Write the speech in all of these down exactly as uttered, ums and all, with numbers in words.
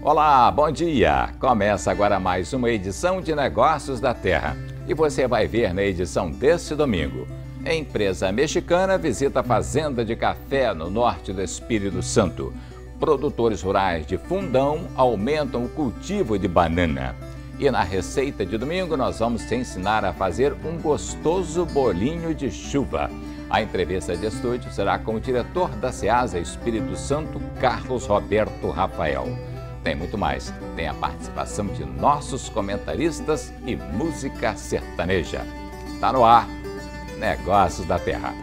Olá, bom dia! Começa agora mais uma edição de Negócios da Terra. E você vai ver na edição deste domingo. Empresa mexicana visita a fazenda de café no norte do Espírito Santo. Produtores rurais de Fundão aumentam o cultivo de banana. E na receita de domingo nós vamos te ensinar a fazer um gostoso bolinho de chuva. A entrevista de estúdio será com o diretor da SEASA Espírito Santo, Carlos Roberto Rafael. Tem muito mais, tem a participação de nossos comentaristas e música sertaneja. Tá no ar, Negócios da Terra.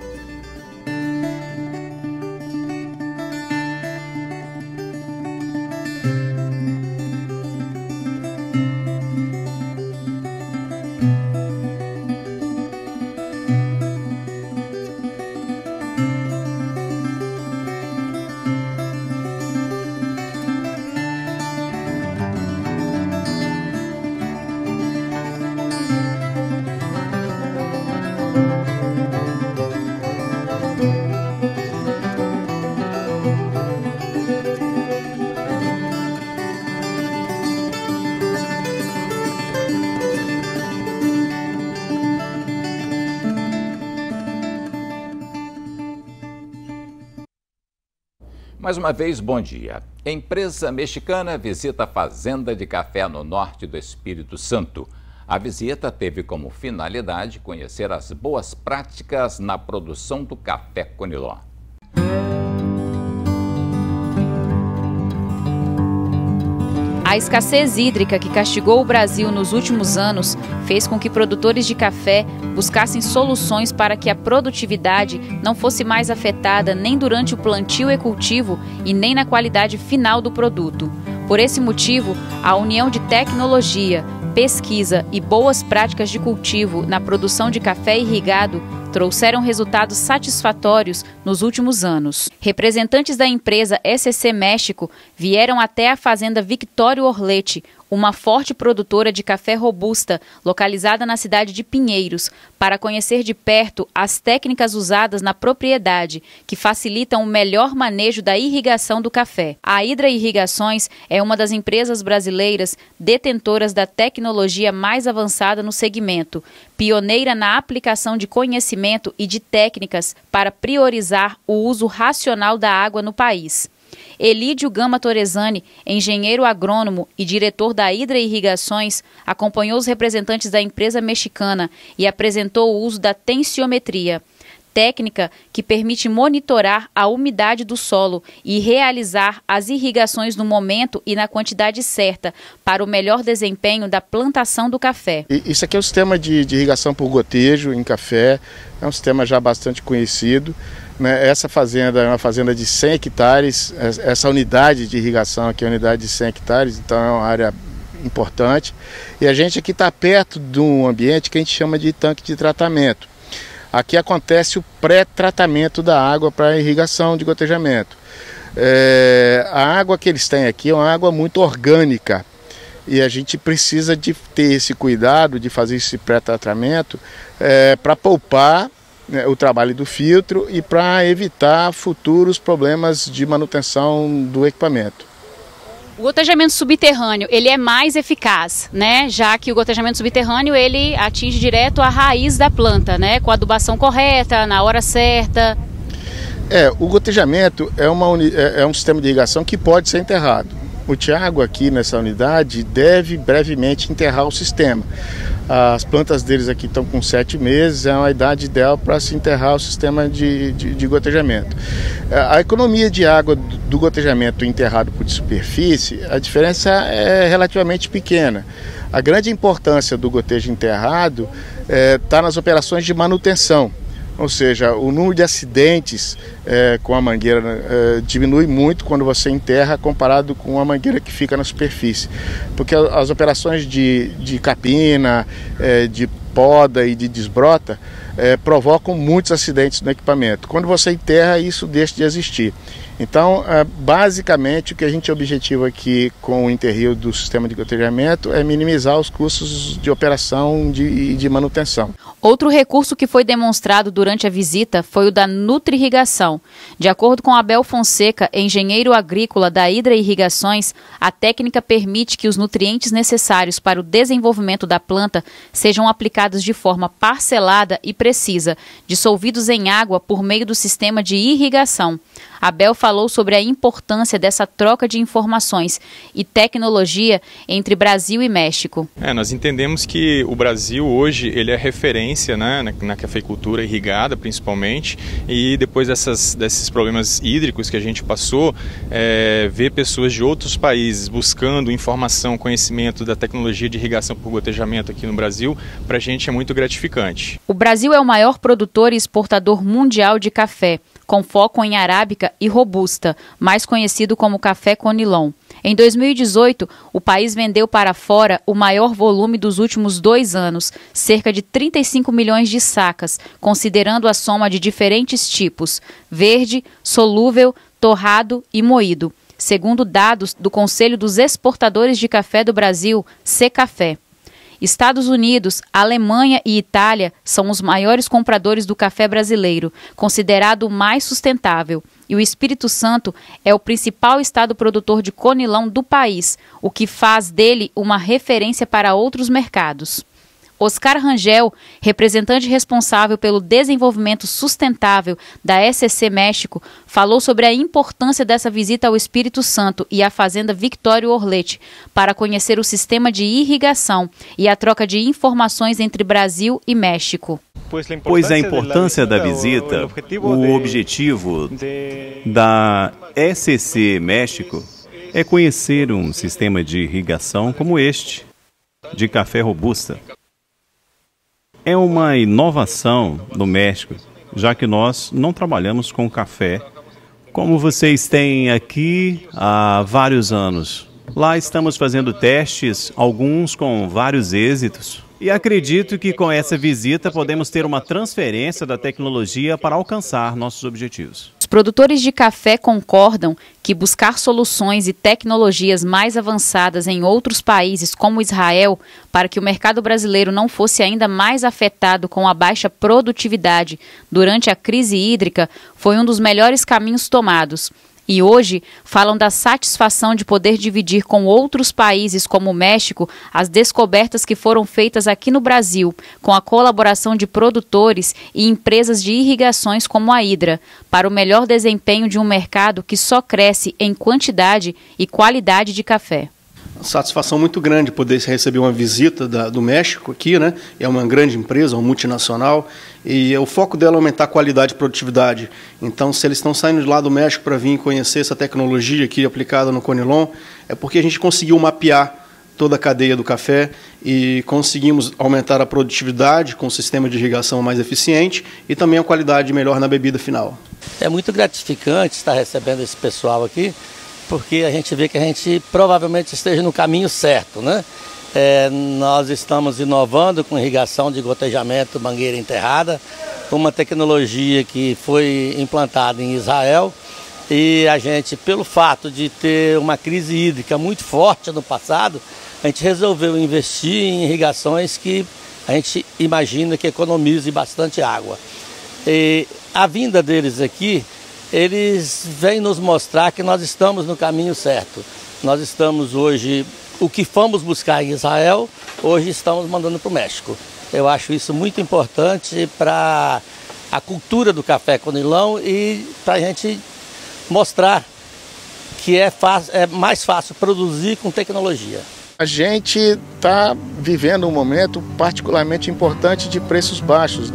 Mais uma vez, bom dia. Empresa mexicana visita a fazenda de café no norte do Espírito Santo. A visita teve como finalidade conhecer as boas práticas na produção do café Coniló. A escassez hídrica que castigou o Brasil nos últimos anos fez com que produtores de café buscassem soluções para que a produtividade não fosse mais afetada nem durante o plantio e cultivo e nem na qualidade final do produto. Por esse motivo, a união de tecnologia, pesquisa e boas práticas de cultivo na produção de café irrigado trouxeram resultados satisfatórios nos últimos anos. Representantes da empresa S C México vieram até a fazenda Victório Orletti, uma forte produtora de café robusta, localizada na cidade de Pinheiros, para conhecer de perto as técnicas usadas na propriedade, que facilitam o melhor manejo da irrigação do café. A Hidra Irrigações é uma das empresas brasileiras detentoras da tecnologia mais avançada no segmento, pioneira na aplicação de conhecimento e de técnicas para priorizar o uso racional da água no país. Elídio Gama Torresani, engenheiro agrônomo e diretor da Hidra Irrigações, acompanhou os representantes da empresa mexicana e apresentou o uso da tensiometria, técnica que permite monitorar a umidade do solo e realizar as irrigações no momento e na quantidade certa para o melhor desempenho da plantação do café. Isso aqui é o sistema de, de irrigação por gotejo em café, é um sistema já bastante conhecido. Essa fazenda é uma fazenda de cem hectares, essa unidade de irrigação aqui é uma unidade de cem hectares, então é uma área importante. E a gente aqui está perto de um ambiente que a gente chama de tanque de tratamento. Aqui acontece o pré-tratamento da água para irrigação de gotejamento. É, a água que eles têm aqui é uma água muito orgânica e a gente precisa de ter esse cuidado de fazer esse pré-tratamento é, para poupar o trabalho do filtro e para evitar futuros problemas de manutenção do equipamento. O gotejamento subterrâneo, ele é mais eficaz, né? Já que o gotejamento subterrâneo, ele atinge direto a raiz da planta, né? Com a adubação correta, na hora certa. É, o gotejamento é, uma uni... é um sistema de irrigação que pode ser enterrado. O Thiago aqui nessa unidade deve brevemente enterrar o sistema. As plantas deles aqui estão com sete meses, é uma idade ideal para se enterrar o sistema de, de, de gotejamento. A economia de água do gotejamento enterrado por superfície, a diferença é relativamente pequena. A grande importância do gotejo enterrado está é, nas operações de manutenção. Ou seja, o número de acidentes é, com a mangueira é, diminui muito quando você enterra comparado com a mangueira que fica na superfície. Porque as operações de, de capina, é, de poda e de desbrota é, provocam muitos acidentes no equipamento. Quando você enterra, isso deixa de existir. Então, basicamente, o que a gente objetiva aqui com o Interrio do sistema de gotejamento é minimizar os custos de operação e de, de manutenção. Outro recurso que foi demonstrado durante a visita foi o da Nutri-irrigação. De acordo com Abel Fonseca, engenheiro agrícola da Hydra Irrigações, a técnica permite que os nutrientes necessários para o desenvolvimento da planta sejam aplicados de forma parcelada e precisa, dissolvidos em água por meio do sistema de irrigação. Abel falou sobre a importância dessa troca de informações e tecnologia entre Brasil e México. É, nós entendemos que o Brasil hoje ele é referência, né, na, na cafeicultura irrigada principalmente, e depois dessas, desses problemas hídricos que a gente passou, é, ver pessoas de outros países buscando informação, conhecimento da tecnologia de irrigação por gotejamento aqui no Brasil, para a gente é muito gratificante. O Brasil é o maior produtor e exportador mundial de café, com foco em arábica e robusta, mais conhecido como café conilon. Em dois mil e dezoito, o país vendeu para fora o maior volume dos últimos dois anos, cerca de trinta e cinco milhões de sacas, considerando a soma de diferentes tipos: verde, solúvel, torrado e moído, segundo dados do Conselho dos Exportadores de Café do Brasil, Secafé. Estados Unidos, Alemanha e Itália são os maiores compradores do café brasileiro, considerado o mais sustentável. E o Espírito Santo é o principal estado produtor de conilon do país, o que faz dele uma referência para outros mercados. Oscar Rangel, representante responsável pelo desenvolvimento sustentável da S C C México, falou sobre a importância dessa visita ao Espírito Santo e à Fazenda Victório Orletti para conhecer o sistema de irrigação e a troca de informações entre Brasil e México. Pois a importância da visita, o objetivo da S C C México é conhecer um sistema de irrigação como este, de café robusta. É uma inovação no México, já que nós não trabalhamos com café, como vocês têm aqui há vários anos. Lá estamos fazendo testes, alguns com vários êxitos. E acredito que com essa visita podemos ter uma transferência da tecnologia para alcançar nossos objetivos. Os produtores de café concordam que buscar soluções e tecnologias mais avançadas em outros países, como Israel, para que o mercado brasileiro não fosse ainda mais afetado com a baixa produtividade durante a crise hídrica, foi um dos melhores caminhos tomados. E hoje falam da satisfação de poder dividir com outros países como o México as descobertas que foram feitas aqui no Brasil, com a colaboração de produtores e empresas de irrigações como a Hydra, para o melhor desempenho de um mercado que só cresce em quantidade e qualidade de café. Satisfação muito grande poder receber uma visita da, do México aqui, né? É uma grande empresa, uma multinacional, e o foco dela é aumentar a qualidade e produtividade. Então, se eles estão saindo de lá do México para vir conhecer essa tecnologia aqui aplicada no conilon, é porque a gente conseguiu mapear toda a cadeia do café e conseguimos aumentar a produtividade com um sistema de irrigação mais eficiente e também a qualidade melhor na bebida final. É muito gratificante estar recebendo esse pessoal aqui, porque a gente vê que a gente provavelmente esteja no caminho certo, né? É, nós estamos inovando com irrigação de gotejamento mangueira enterrada, uma tecnologia que foi implantada em Israel, e a gente, pelo fato de ter uma crise hídrica muito forte no passado, a gente resolveu investir em irrigações que a gente imagina que economize bastante água. E a vinda deles aqui, eles vêm nos mostrar que nós estamos no caminho certo. Nós estamos hoje, o que fomos buscar em Israel, hoje estamos mandando para o México. Eu acho isso muito importante para a cultura do café conilon e para a gente mostrar que é, fácil, é mais fácil produzir com tecnologia. A gente está vivendo um momento particularmente importante de preços baixos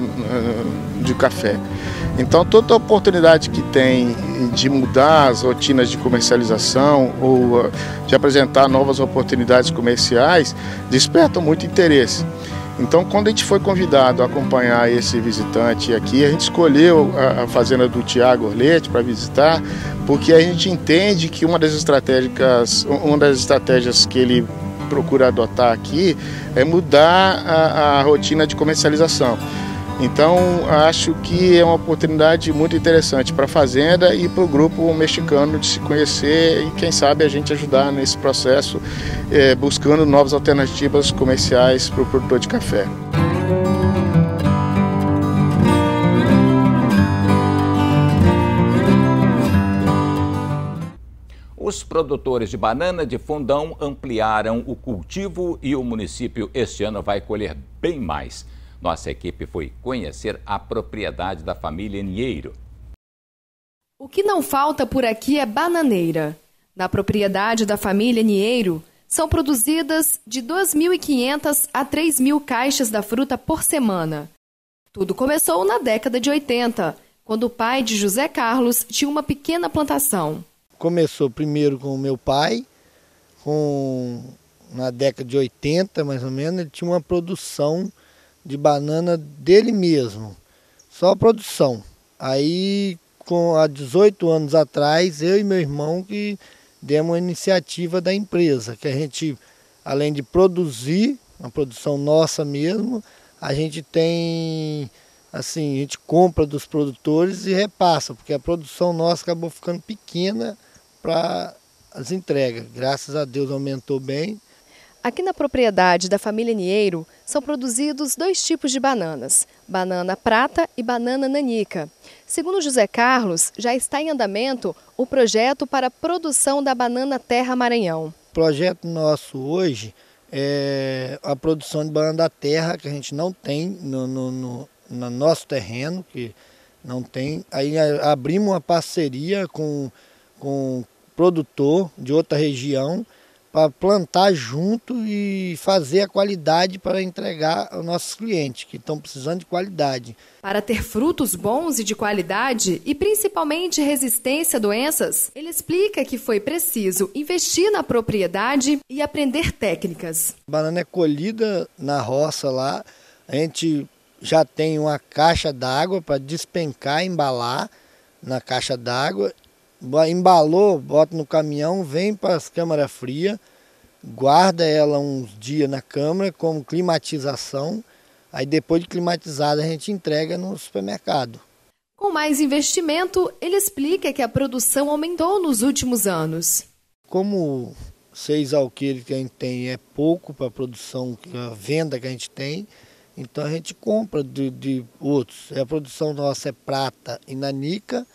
de café. Então, toda oportunidade que tem de mudar as rotinas de comercialização ou de apresentar novas oportunidades comerciais, desperta muito interesse. Então, quando a gente foi convidado a acompanhar esse visitante aqui, a gente escolheu a fazenda do Thiago Orletti para visitar, porque a gente entende que uma das estratégias, uma das estratégias que ele procura adotar aqui é mudar a, a rotina de comercialização. Então, acho que é uma oportunidade muito interessante para a fazenda e para o grupo mexicano de se conhecer e, quem sabe, a gente ajudar nesse processo, é, buscando novas alternativas comerciais para o produtor de café. Os produtores de banana de Fundão ampliaram o cultivo e o município este ano vai colher bem mais. Nossa equipe foi conhecer a propriedade da família Nieiro. O que não falta por aqui é bananeira. Na propriedade da família Nieiro, são produzidas de duas mil e quinhentas a três mil caixas da fruta por semana. Tudo começou na década de oitenta, quando o pai de José Carlos tinha uma pequena plantação. Começou primeiro com o meu pai, com, na década de oitenta mais ou menos, ele tinha uma produção de banana dele mesmo, só a produção. Aí, com, há dezoito anos atrás, eu e meu irmão que demos a iniciativa da empresa, que a gente, além de produzir, uma produção nossa mesmo, a gente tem, assim, a gente compra dos produtores e repassa, porque a produção nossa acabou ficando pequena para as entregas. Graças a Deus aumentou bem. Aqui na propriedade da família Nieiro são produzidos dois tipos de bananas, banana prata e banana nanica. Segundo José Carlos, já está em andamento o projeto para a produção da banana terra Maranhão. O projeto nosso hoje é a produção de banana da terra, que a gente não tem no, no, no, no nosso terreno, que não tem. Aí abrimos uma parceria com, com um produtor de outra região, para plantar junto e fazer a qualidade para entregar aos nossos clientes, que estão precisando de qualidade. Para ter frutos bons e de qualidade, e principalmente resistência a doenças, ele explica que foi preciso investir na propriedade e aprender técnicas. A banana é colhida na roça lá, a gente já tem uma caixa d'água para despencar, embalar na caixa d'água. Embalou, bota no caminhão, vem para as câmaras frias, guarda ela uns dias na câmara como climatização, aí depois de climatizada a gente entrega no supermercado. Com mais investimento, ele explica que a produção aumentou nos últimos anos. Como seis alqueires que a gente tem é pouco para a produção, a venda que a gente tem, então a gente compra de, de outros. A produção nossa é prata e nanica,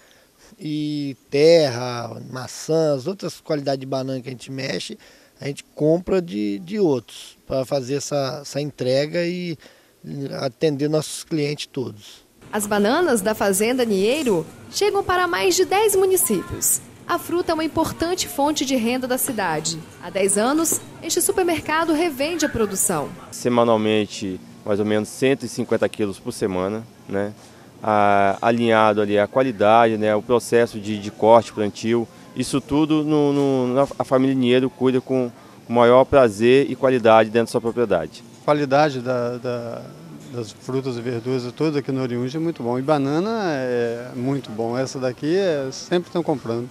e terra, maçãs, outras qualidades de banana que a gente mexe, a gente compra de, de outros para fazer essa, essa entrega e atender nossos clientes todos. As bananas da fazenda Nieiro chegam para mais de dez municípios. A fruta é uma importante fonte de renda da cidade. Há dez anos, este supermercado revende a produção. Semanalmente, mais ou menos cento e cinquenta quilos por semana, né? A, alinhado ali a qualidade, né, o processo de, de corte, plantio, isso tudo no, no, a família Nieiro cuida com o maior prazer e qualidade dentro da sua propriedade. A qualidade da, da, das frutas e verduras, tudo aqui no Oriúnde é muito bom. E banana é muito bom, essa daqui é, sempre estão comprando.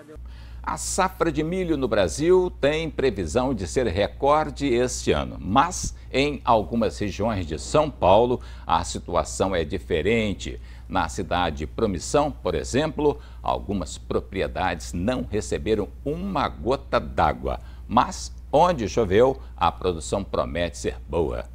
A safra de milho no Brasil tem previsão de ser recorde este ano, mas em algumas regiões de São Paulo a situação é diferente. Na cidade de Promissão, por exemplo, algumas propriedades não receberam uma gota d'água, mas onde choveu, a produção promete ser boa.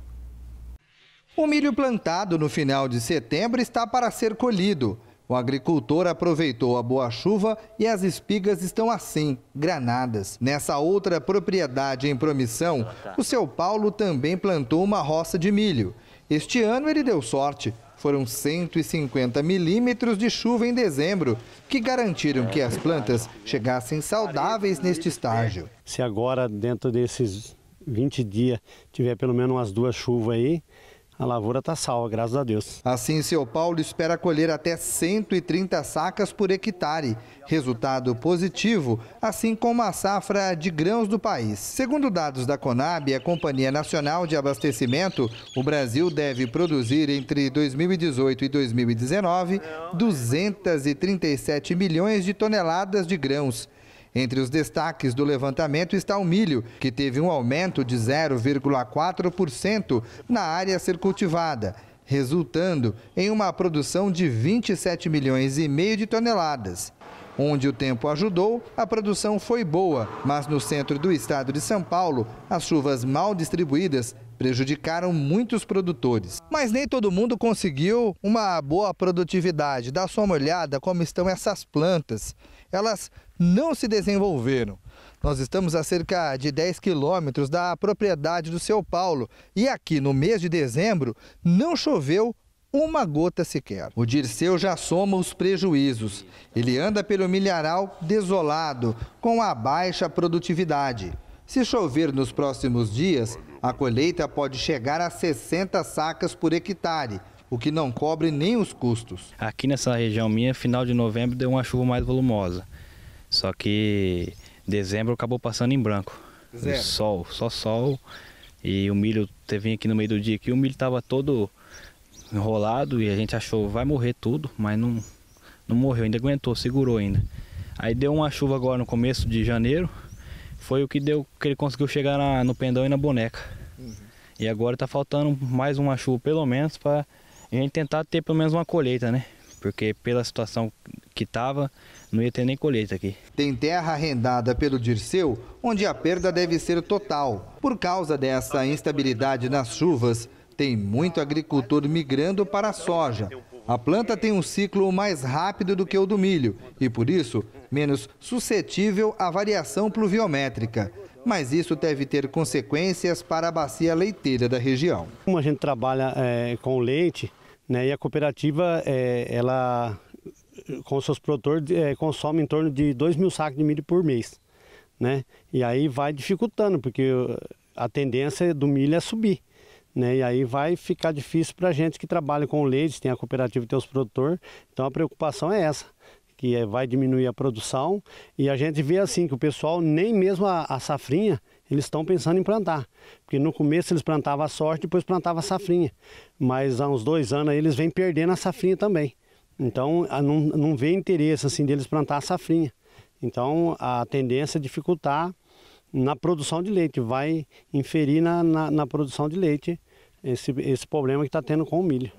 O milho plantado no final de setembro está para ser colhido. O agricultor aproveitou a boa chuva e as espigas estão assim, granadas. Nessa outra propriedade em Promissão, o seu Paulo também plantou uma roça de milho. Este ano ele deu sorte. Foram cento e cinquenta milímetros de chuva em dezembro, que garantiram que as plantas chegassem saudáveis neste estágio. Se agora, dentro desses vinte dias, tiver pelo menos umas duas chuvas aí, a lavoura está salva, graças a Deus. Assim, seu Paulo espera colher até cento e trinta sacas por hectare. Resultado positivo, assim como a safra de grãos do país. Segundo dados da Conab, a Companhia Nacional de Abastecimento, o Brasil deve produzir entre dois mil e dezoito e dois mil e dezenove duzentos e trinta e sete milhões de toneladas de grãos. Entre os destaques do levantamento está o milho, que teve um aumento de zero vírgula quatro por cento na área a ser cultivada. resultando em uma produção de vinte e sete milhões e meio de toneladas. Onde o tempo ajudou, a produção foi boa, mas no centro do estado de São Paulo, as chuvas mal distribuídas prejudicaram muitos produtores. Mas nem todo mundo conseguiu uma boa produtividade. Dá só uma olhada como estão essas plantas. Elas não se desenvolveram. Nós estamos a cerca de dez quilômetros da propriedade do seu Paulo e aqui no mês de dezembro não choveu uma gota sequer. O Dirceu já soma os prejuízos. Ele anda pelo milharal desolado, com a baixa produtividade. Se chover nos próximos dias, a colheita pode chegar a sessenta sacas por hectare, o que não cobre nem os custos. Aqui nessa região minha, final de novembro deu uma chuva mais volumosa. Só que dezembro acabou passando em branco. Zero. Sol, só sol. E o milho teve aqui no meio do dia que o milho estava todo enrolado e a gente achou vai morrer tudo, mas não, não morreu, ainda aguentou, segurou ainda. Aí deu uma chuva agora no começo de janeiro, foi o que deu que ele conseguiu chegar na, no pendão e na boneca. Uhum. E agora está faltando mais uma chuva pelo menos para a gente tentar ter pelo menos uma colheita, né? Porque pela situação que estava, não ia ter nem colheita aqui. Tem terra arrendada pelo Dirceu, onde a perda deve ser total. Por causa dessa instabilidade nas chuvas, tem muito agricultor migrando para a soja. A planta tem um ciclo mais rápido do que o do milho e, por isso, menos suscetível à variação pluviométrica. Mas isso deve ter consequências para a bacia leiteira da região. Como a gente trabalha é, com leite, né, e a cooperativa, é, ela, com seus produtores, é, consome em torno de dois mil sacos de milho por mês. Né? E aí vai dificultando, porque a tendência do milho é subir. Né, e aí vai ficar difícil para a gente que trabalha com leite, tem a cooperativa e tem os produtores. Então a preocupação é essa, que é, vai diminuir a produção. E a gente vê assim que o pessoal, nem mesmo a, a safrinha, eles estão pensando em plantar. Porque no começo eles plantavam a soja, depois plantavam a safrinha. Mas há uns dois anos aí, eles vêm perdendo a safrinha também. Então a, não, não vê interesse assim, deles plantar a safrinha. Então a tendência é dificultar na produção de leite, vai inferir na, na, na produção de leite esse, esse problema que está tendo com o milho.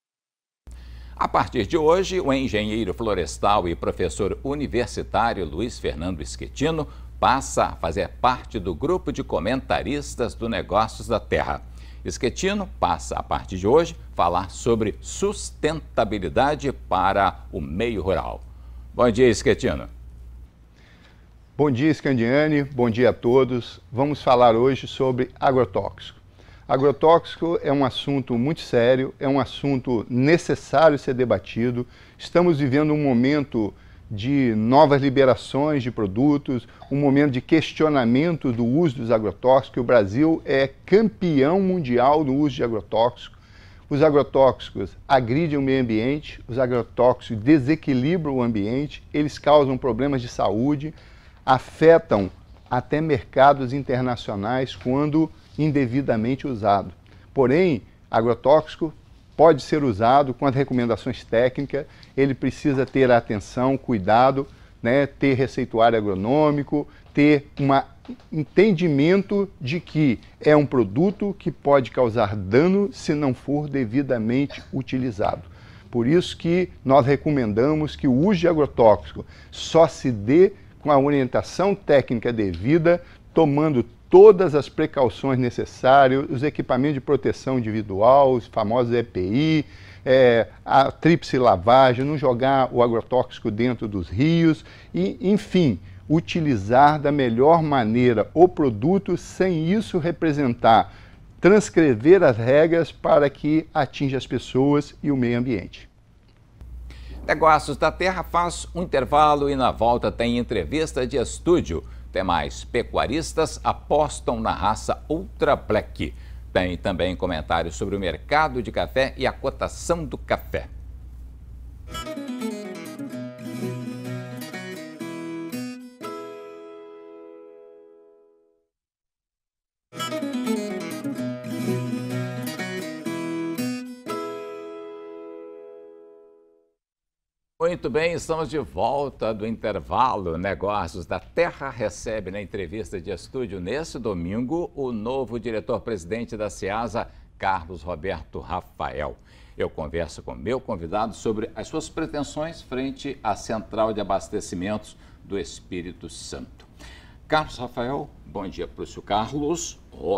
A partir de hoje, o engenheiro florestal e professor universitário Luiz Fernando Schettino passa a fazer parte do grupo de comentaristas do Negócios da Terra. Schettino passa, a partir de hoje, falar sobre sustentabilidade para o meio rural. Bom dia, Schettino. Bom dia, Scandiani, bom dia a todos. Vamos falar hoje sobre agrotóxico. Agrotóxico é um assunto muito sério, é um assunto necessário ser debatido. Estamos vivendo um momento de novas liberações de produtos, um momento de questionamento do uso dos agrotóxicos. O Brasil é campeão mundial no uso de agrotóxicos. Os agrotóxicos agridem o meio ambiente, os agrotóxicos desequilibram o ambiente, eles causam problemas de saúde, afetam até mercados internacionais quando indevidamente usado. Porém, agrotóxico pode ser usado com as recomendações técnicas, ele precisa ter atenção, cuidado, né, ter receituário agronômico, ter um entendimento de que é um produto que pode causar dano se não for devidamente utilizado. Por isso que nós recomendamos que o uso de agrotóxico só se dê com a orientação técnica devida, tomando todas as precauções necessárias, os equipamentos de proteção individual, os famosos E P I, é, a tríplice lavagem, não jogar o agrotóxico dentro dos rios e, enfim, utilizar da melhor maneira o produto sem isso representar, transcrever as regras para que atinja as pessoas e o meio ambiente. Negócios da Terra faz um intervalo e na volta tem entrevista de estúdio. Demais pecuaristas apostam na raça Ultra Black. Tem também comentários sobre o mercado de café e a cotação do café. Muito bem, estamos de volta do intervalo. Negócios da Terra recebe na entrevista de estúdio nesse domingo o novo diretor-presidente da Ceasa, Carlos Roberto Rafael. Eu converso com meu convidado sobre as suas pretensões frente à Central de Abastecimentos do Espírito Santo. Carlos Rafael, bom dia para o senhor. Carlos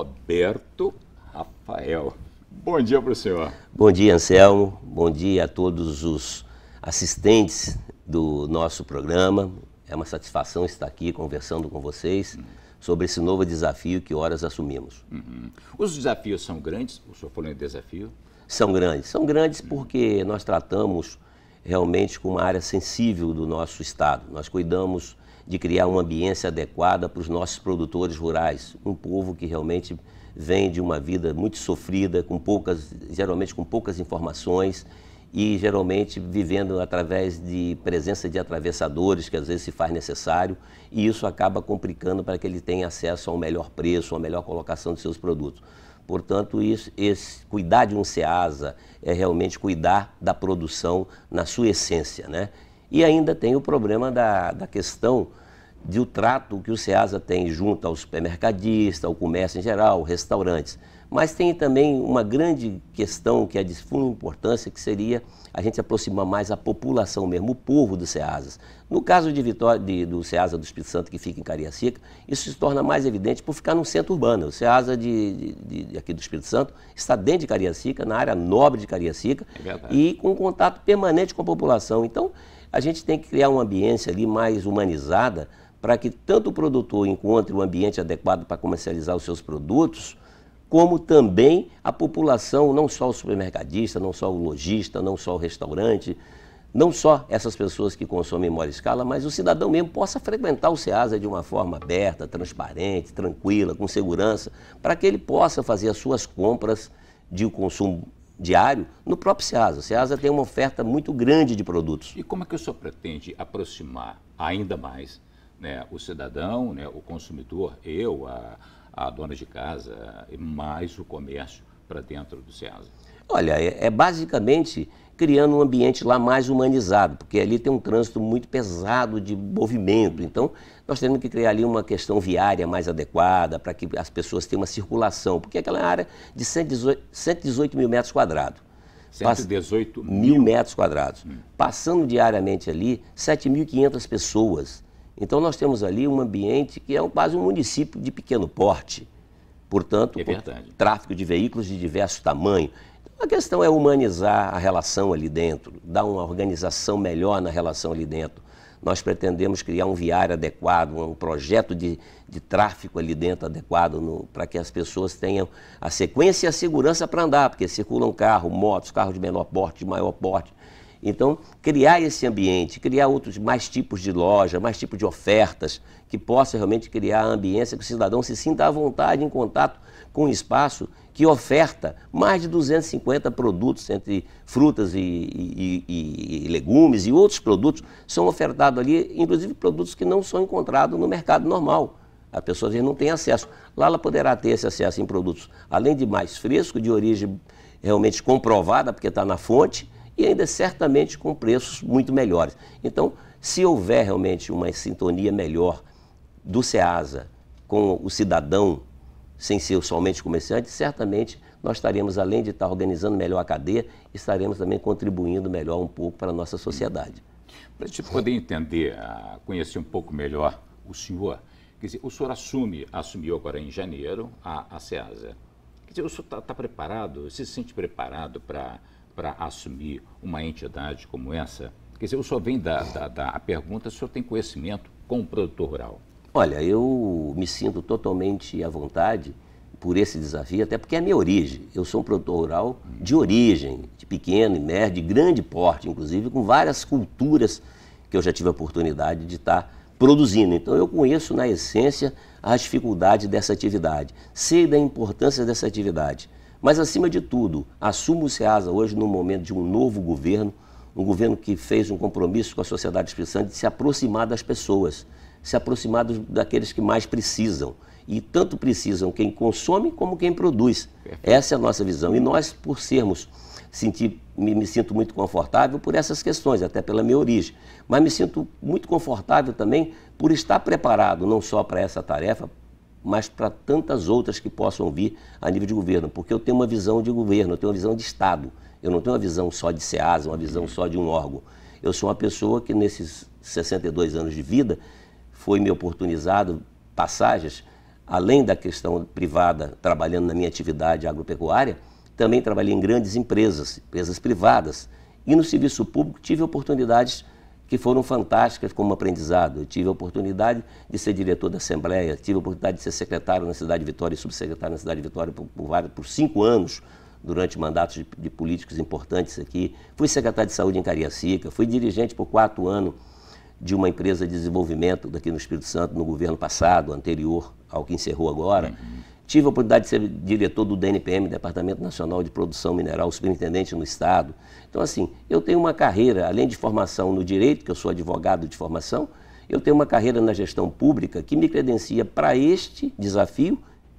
Roberto Rafael. Bom dia para o senhor. Bom dia, Anselmo. Bom dia a todos os assistentes do nosso programa. É uma satisfação estar aqui conversando com vocês uhum. sobre esse novo desafio que horas assumimos. Uhum. Os desafios são grandes? O senhor falou em desafio? São grandes. São grandes porque nós tratamos realmente com uma área sensível do nosso estado. Nós cuidamos de criar uma ambiência adequada para os nossos produtores rurais, um povo que realmente vem de uma vida muito sofrida, com poucas, geralmente com poucas informações e geralmente vivendo através de presença de atravessadores, que às vezes se faz necessário, e isso acaba complicando para que ele tenha acesso a um melhor preço, a uma melhor colocação de seus produtos. Portanto, isso, esse, cuidar de um SEASA é realmente cuidar da produção na sua essência, né? E ainda tem o problema da, da questão do trato que o SEASA tem junto ao supermercadista, ao comércio em geral, restaurantes. Mas tem também uma grande questão que é de suma importância, que seria a gente aproximar mais a população mesmo, o povo do SEASA. No caso de Vitória, de, do SEASA do Espírito Santo, que fica em Cariacica, isso se torna mais evidente por ficar no centro urbano. O SEASA de, de, de aqui do Espírito Santo está dentro de Cariacica, na área nobre de Cariacica, é e com contato permanente com a população. Então, a gente tem que criar uma ambiência ali mais humanizada para que tanto o produtor encontre um ambiente adequado para comercializar os seus produtos, como também a população, não só o supermercadista, não só o lojista, não só o restaurante, não só essas pessoas que consomem em maior escala, mas o cidadão mesmo possa frequentar o SEASA de uma forma aberta, transparente, tranquila, com segurança, para que ele possa fazer as suas compras de consumo diário no próprio SEASA. O SEASA tem uma oferta muito grande de produtos. E como é que o senhor pretende aproximar ainda mais, né, o cidadão, né, o consumidor, eu, a, a dona de casa, e mais o comércio para dentro do SEASA? Olha, é, é basicamente criando um ambiente lá mais humanizado, porque ali tem um trânsito muito pesado de movimento. Então, nós temos que criar ali uma questão viária mais adequada para que as pessoas tenham uma circulação, porque aquela área de cento e dezoito mil metros quadrados. cento e dezoito mil metros quadrados. Hum. Passando diariamente ali sete mil e quinhentas pessoas. Então, nós temos ali um ambiente que é quase um município de pequeno porte. Portanto, é verdade. Tráfego de veículos de diversos tamanhos. A questão é humanizar a relação ali dentro, dar uma organização melhor na relação ali dentro. Nós pretendemos criar um viário adequado, um projeto de, de tráfego ali dentro adequado, para que as pessoas tenham a sequência e a segurança para andar, porque circulam carros, motos, carros de menor porte, de maior porte. Então, criar esse ambiente, criar outros, mais tipos de loja, mais tipos de ofertas, que possa realmente criar a ambiência que o cidadão se sinta à vontade em contato com um espaço que oferta mais de duzentos e cinquenta produtos, entre frutas e, e, e, e legumes e outros produtos, são ofertados ali, inclusive produtos que não são encontrados no mercado normal. A pessoa às vezes não tem acesso. Lá ela poderá ter esse acesso em produtos, além de mais fresco, de origem realmente comprovada, porque está na fonte, e ainda certamente com preços muito melhores. Então, se houver realmente uma sintonia melhor do SEASA com o cidadão, sem ser somente comerciante, certamente nós estaremos, além de estar organizando melhor a cadeia, estaremos também contribuindo melhor um pouco para a nossa sociedade. Para a gente poder entender, conhecer um pouco melhor o senhor, quer dizer, o senhor assume, assumiu agora em janeiro a, a SEASA. Quer dizer, o senhor está tá preparado, se sente preparado para para assumir uma entidade como essa? Quer dizer, o senhor vem da, da, da a pergunta, o senhor tem conhecimento como produtor rural? Olha, eu me sinto totalmente à vontade por esse desafio, até porque é a minha origem. Eu sou um produtor rural de origem, de pequeno e médio, de grande porte, inclusive, com várias culturas que eu já tive a oportunidade de estar produzindo. Então, eu conheço, na essência, as dificuldades dessa atividade. Sei da importância dessa atividade. Mas, acima de tudo, assumo o SEASA hoje no momento de um novo governo, um governo que fez um compromisso com a sociedade espírita de se aproximar das pessoas, se aproximar dos, daqueles que mais precisam. E tanto precisam quem consome como quem produz. Essa é a nossa visão. E nós, por sermos, sentir, me, me sinto muito confortável por essas questões, até pela minha origem. Mas me sinto muito confortável também por estar preparado, não só para essa tarefa, mas para tantas outras que possam vir a nível de governo, porque eu tenho uma visão de governo, eu tenho uma visão de Estado, eu não tenho uma visão só de SEASA, uma visão só de um órgão. Eu sou uma pessoa que nesses sessenta e dois anos de vida foi me oportunizado passagens, além da questão privada, trabalhando na minha atividade agropecuária, também trabalhei em grandes empresas, empresas privadas, e no serviço público tive oportunidades que foram fantásticas como aprendizado. Eu tive a oportunidade de ser diretor da Assembleia, tive a oportunidade de ser secretário na cidade de Vitória e subsecretário na cidade de Vitória por, por, por cinco anos, durante mandatos de, de políticos importantes aqui. Fui secretário de saúde em Cariacica, fui dirigente por quatro anos de uma empresa de desenvolvimento daqui no Espírito Santo, no governo passado, anterior ao que encerrou agora. Uhum. Tive a oportunidade de ser diretor do D N P M, Departamento Nacional de Produção Mineral, superintendente no Estado. Então, assim, eu tenho uma carreira, além de formação no direito, que eu sou advogado de formação, eu tenho uma carreira na gestão pública que me credencia para este desafio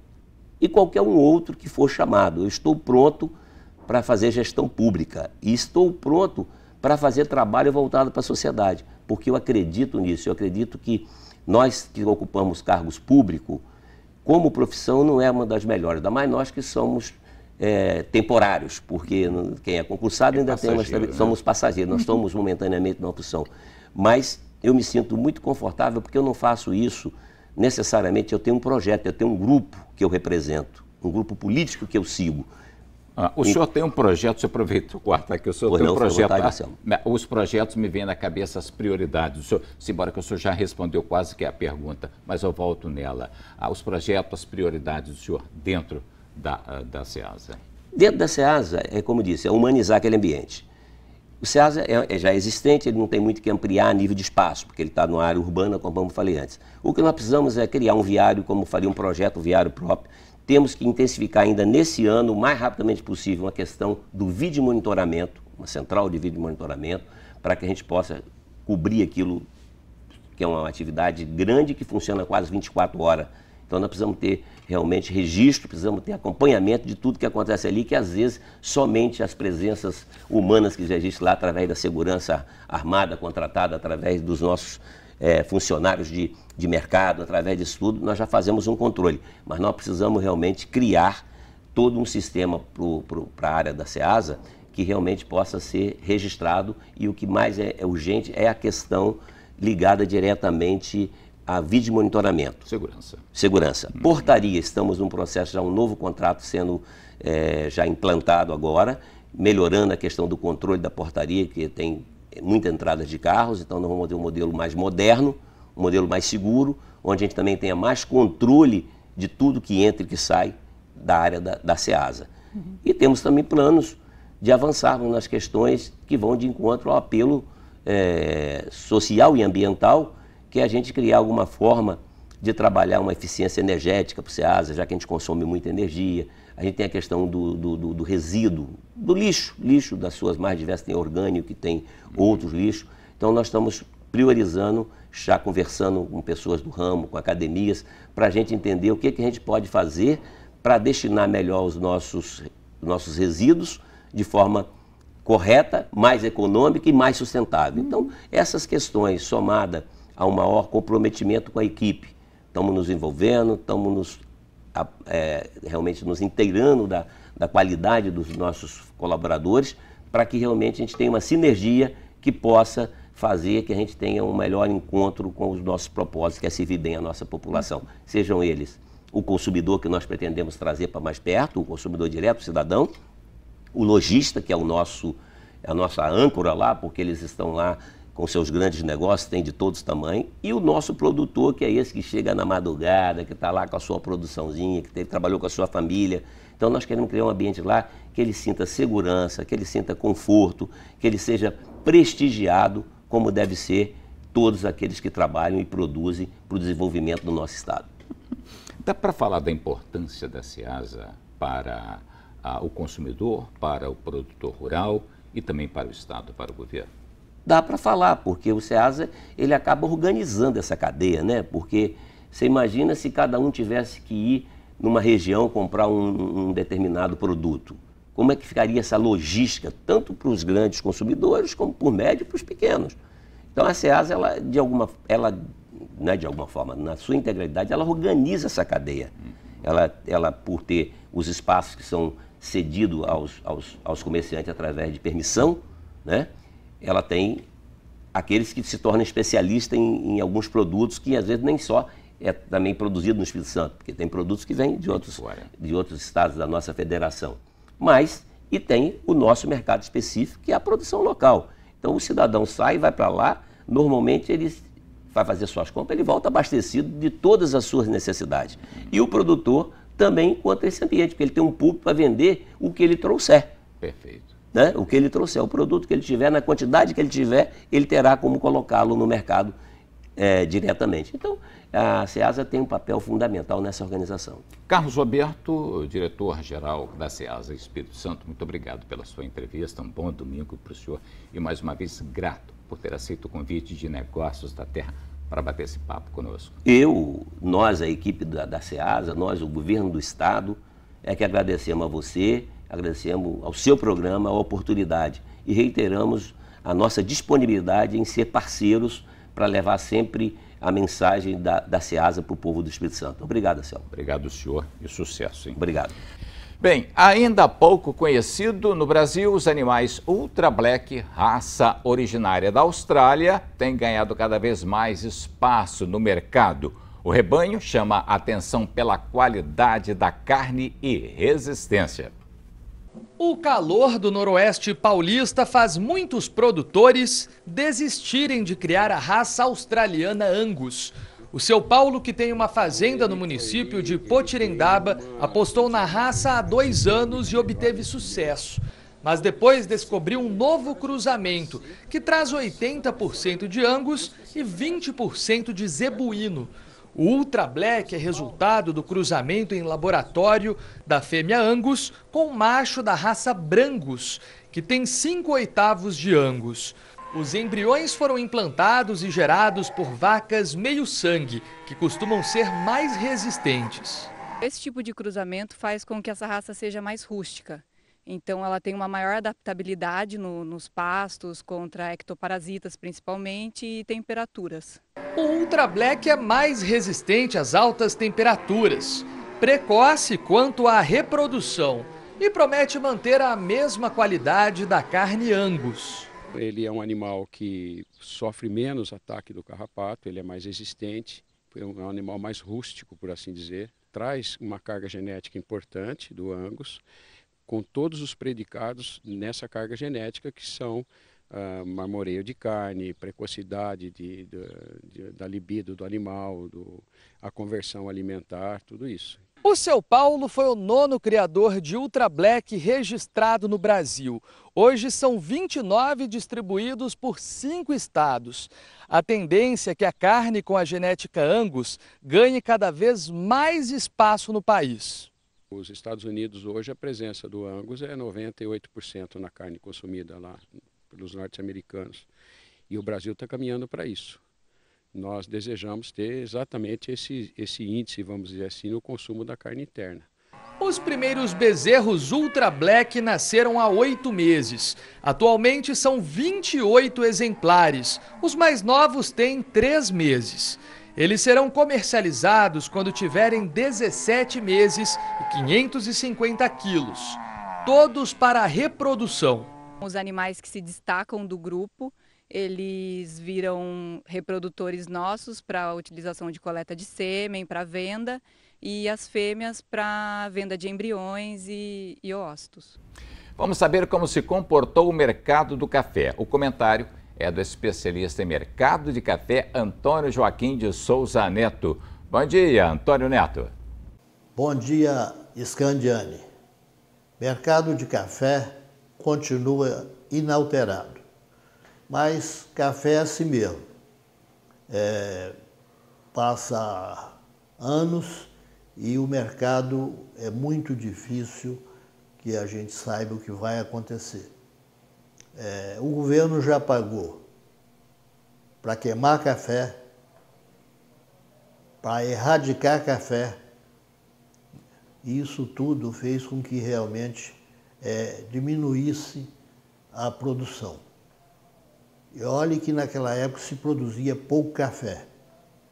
e qualquer um outro que for chamado. Eu estou pronto para fazer gestão pública e estou pronto para fazer trabalho voltado para a sociedade, porque eu acredito nisso, eu acredito que nós que ocupamos cargos públicos, como profissão, não é uma das melhores, ainda mais nós que somos é, temporários, porque quem é concursado ainda é tem uma né? somos passageiros, nós estamos momentaneamente numa profissão. Mas eu me sinto muito confortável porque eu não faço isso necessariamente, eu tenho um projeto, eu tenho um grupo que eu represento, um grupo político que eu sigo. Ah, o e... senhor tem um projeto, se aproveita o quarto aqui, o senhor pois tem um não, projeto. Vontade, ah, os projetos me vêm na cabeça as prioridades. O senhor, se embora que o senhor já respondeu quase que a pergunta, mas eu volto nela. Ah, os projetos, as prioridades do senhor dentro da, da SEASA. Dentro da SEASA, é como disse, é humanizar aquele ambiente. O SEASA é, é já existente, ele não tem muito que ampliar a nível de espaço, porque ele está numa área urbana, como eu falei antes. O que nós precisamos é criar um viário, como faria um projeto viário próprio. Temos que intensificar ainda nesse ano, o mais rapidamente possível, uma questão do vídeo monitoramento, uma central de vídeo monitoramento, para que a gente possa cobrir aquilo que é uma atividade grande que funciona quase vinte e quatro horas. Então nós precisamos ter realmente registro, precisamos ter acompanhamento de tudo que acontece ali, que às vezes somente as presenças humanas que já existem lá, através da segurança armada, contratada, através dos nossos É, funcionários de, de mercado, através disso tudo, nós já fazemos um controle. Mas nós precisamos realmente criar todo um sistema para a área da SEASA que realmente possa ser registrado, e o que mais é, é urgente é a questão ligada diretamente a vídeo monitoramento. Segurança. Segurança. Hum. Portaria, estamos num processo, já um novo contrato sendo é, já implantado agora, melhorando a questão do controle da portaria, que tem muita entrada de carros, então nós vamos ter um modelo mais moderno, um modelo mais seguro, onde a gente também tenha mais controle de tudo que entra e que sai da área da, da SEASA. Uhum. E temos também planos de avançarmos nas questões que vão de encontro ao apelo é, social e ambiental, que é a gente criar alguma forma de trabalhar uma eficiência energética para o SEASA, já que a gente consome muita energia. A gente tem a questão do, do, do, do resíduo, do lixo, lixo das suas mais diversas, tem orgânico, que tem outros lixos. Então nós estamos priorizando, já conversando com pessoas do ramo, com academias, para a gente entender o que, que a gente pode fazer para destinar melhor os nossos, nossos resíduos de forma correta, mais econômica e mais sustentável. Então essas questões, somadas a um maior comprometimento com a equipe, estamos nos envolvendo, estamos nos É, realmente nos inteirando da, da qualidade dos nossos colaboradores, para que realmente a gente tenha uma sinergia que possa fazer que a gente tenha um melhor encontro com os nossos propósitos, que é servir bem a nossa população. Sejam eles o consumidor que nós pretendemos trazer para mais perto, o consumidor direto, o cidadão, o lojista, que é o nosso, a nossa âncora lá, porque eles estão lá com seus grandes negócios, tem de todos os tamanhos, e o nosso produtor, que é esse que chega na madrugada, que está lá com a sua produçãozinha, que teve, trabalhou com a sua família. Então nós queremos criar um ambiente lá que ele sinta segurança, que ele sinta conforto, que ele seja prestigiado, como deve ser todos aqueles que trabalham e produzem para o desenvolvimento do nosso Estado. Dá para falar da importância da SEASA para a, o consumidor, para o produtor rural e também para o Estado, para o governo? Dá para falar, porque o SEASA ele acaba organizando essa cadeia, né? Porque você imagina se cada um tivesse que ir numa região comprar um, um determinado produto. Como é que ficaria essa logística, tanto para os grandes consumidores, como por médio para os pequenos? Então a SEASA, ela, de alguma, ela né, de alguma forma, na sua integralidade, ela organiza essa cadeia. Ela, ela por ter os espaços que são cedidos aos, aos, aos comerciantes através de permissão, né, ela tem aqueles que se tornam especialistas em, em alguns produtos que às vezes nem só é também produzido no Espírito Santo, porque tem produtos que vêm de outros, de outros estados da nossa federação. Mas, e tem o nosso mercado específico, que é a produção local. Então o cidadão sai, vai para lá, normalmente ele vai fazer suas compras, ele volta abastecido de todas as suas necessidades. E o produtor também encontra esse ambiente, porque ele tem um público para vender o que ele trouxer. Perfeito. Né? O que ele trouxer, o produto que ele tiver, na quantidade que ele tiver, ele terá como colocá-lo no mercado é, diretamente. Então, a SEASA tem um papel fundamental nessa organização. Carlos Roberto, diretor-geral da SEASA Espírito Santo, muito obrigado pela sua entrevista, um bom domingo para o senhor e mais uma vez grato por ter aceito o convite de Negócios da Terra para bater esse papo conosco. Eu, nós, a equipe da, da SEASA, nós, o governo do Estado, é que agradecemos a você, agradecemos ao seu programa a oportunidade e reiteramos a nossa disponibilidade em ser parceiros para levar sempre a mensagem da, da SEASA para o povo do Espírito Santo. Obrigado, Anselmo. Obrigado, senhor, e sucesso. Hein? Obrigado. Bem, ainda pouco conhecido no Brasil, os animais Ultra Black, raça originária da Austrália, têm ganhado cada vez mais espaço no mercado. O rebanho chama a atenção pela qualidade da carne e resistência. O calor do Noroeste paulista faz muitos produtores desistirem de criar a raça australiana Angus. O seu Paulo, que tem uma fazenda no município de Potirendaba, apostou na raça há dois anos e obteve sucesso. Mas depois descobriu um novo cruzamento, que traz oitenta por cento de Angus e vinte por cento de zebuíno. O Ultra Black é resultado do cruzamento em laboratório da fêmea Angus com o macho da raça Brangus, que tem cinco oitavos de Angus. Os embriões foram implantados e gerados por vacas meio-sangue, que costumam ser mais resistentes. Esse tipo de cruzamento faz com que essa raça seja mais rústica. Então ela tem uma maior adaptabilidade no, nos pastos, contra ectoparasitas principalmente, e temperaturas. O Ultra Black é mais resistente às altas temperaturas, precoce quanto à reprodução e promete manter a mesma qualidade da carne Angus. Ele é um animal que sofre menos ataque do carrapato, ele é mais resistente, é um animal mais rústico, por assim dizer. Traz uma carga genética importante do Angus, com todos os predicados nessa carga genética, que são uh, marmoreio de carne, precocidade de, de, de, da libido do animal, do, a conversão alimentar, tudo isso. O seu Paulo foi o nono criador de Ultra Black registrado no Brasil. Hoje são vinte e nove distribuídos por cinco estados. A tendência é que a carne com a genética Angus ganhe cada vez mais espaço no país. Os Estados Unidos hoje a presença do Angus é noventa e oito por cento na carne consumida lá pelos norte-americanos. E o Brasil está caminhando para isso. Nós desejamos ter exatamente esse, esse índice, vamos dizer assim, no consumo da carne interna. Os primeiros bezerros Ultra Black nasceram há oito meses. Atualmente são vinte e oito exemplares. Os mais novos têm três meses. Eles serão comercializados quando tiverem dezessete meses e quinhentos e cinquenta quilos, todos para a reprodução. Os animais que se destacam do grupo, eles viram reprodutores nossos para a utilização de coleta de sêmen, para venda, e as fêmeas para venda de embriões e, e ócitos. Vamos saber como se comportou o mercado do café. O comentário é do especialista em mercado de café, Antônio Joaquim de Souza Neto. Bom dia, Antônio Neto. Bom dia, Scandiani. Mercado de café continua inalterado, mas café é assim mesmo. É, passa anos e o mercado é muito difícil que a gente saiba o que vai acontecer. É, o governo já pagou para queimar café, para erradicar café. Isso tudo fez com que realmente é, diminuísse a produção. E olhe que naquela época se produzia pouco café.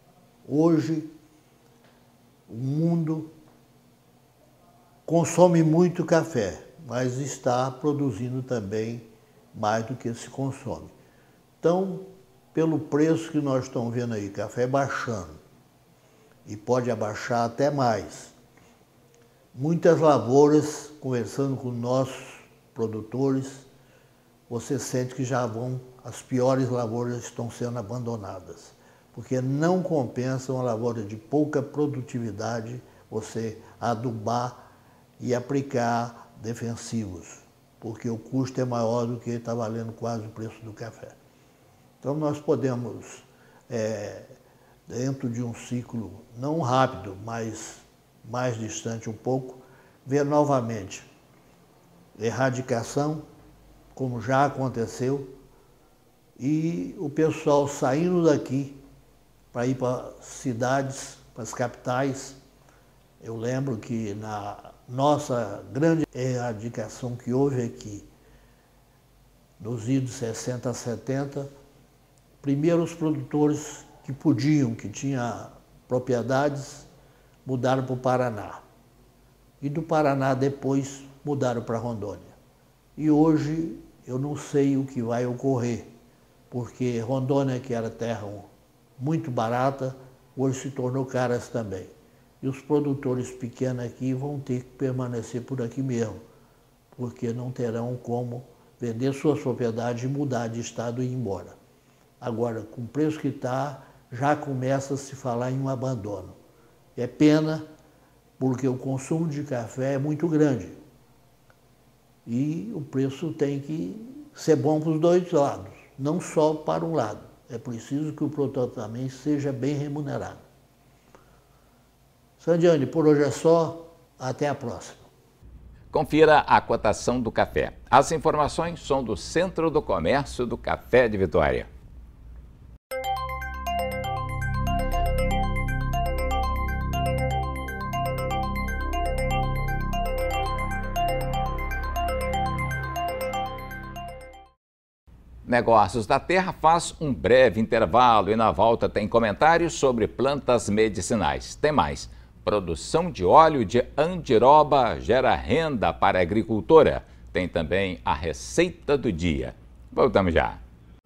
Hoje, o mundo consome muito café, mas está produzindo também mais do que se consome. Então, pelo preço que nós estamos vendo aí, café baixando, e pode abaixar até mais. Muitas lavouras, conversando com nossos produtores, você sente que já vão, as piores lavouras estão sendo abandonadas, porque não compensa uma lavoura de pouca produtividade você adubar e aplicar defensivos, porque o custo é maior do que está valendo quase o preço do café. Então nós podemos, é, dentro de um ciclo não rápido, mas mais distante um pouco, ver novamente erradicação, como já aconteceu, e o pessoal saindo daqui para ir para cidades, para as capitais. Eu lembro que na nossa grande erradicação que houve aqui, nos idos sessenta a setenta, primeiro os produtores que podiam, que tinham propriedades, mudaram para o Paraná. E do Paraná depois mudaram para Rondônia. E hoje eu não sei o que vai ocorrer, porque Rondônia, que era terra muito barata, hoje se tornou caras também. E os produtores pequenos aqui vão ter que permanecer por aqui mesmo, porque não terão como vender suas propriedades e mudar de estado e ir embora. Agora, com o preço que está, já começa a se falar em um abandono. É pena, porque o consumo de café é muito grande. E o preço tem que ser bom para os dois lados, não só para um lado. É preciso que o produtor também seja bem remunerado. Sandiane, por hoje é só. Até a próxima. Confira a cotação do café. As informações são do Centro do Comércio do Café de Vitória. Negócios da Terra faz um breve intervalo e na volta tem comentários sobre plantas medicinais. Tem mais. Produção de óleo de andiroba gera renda para a agricultora. Tem também a receita do dia. Voltamos já.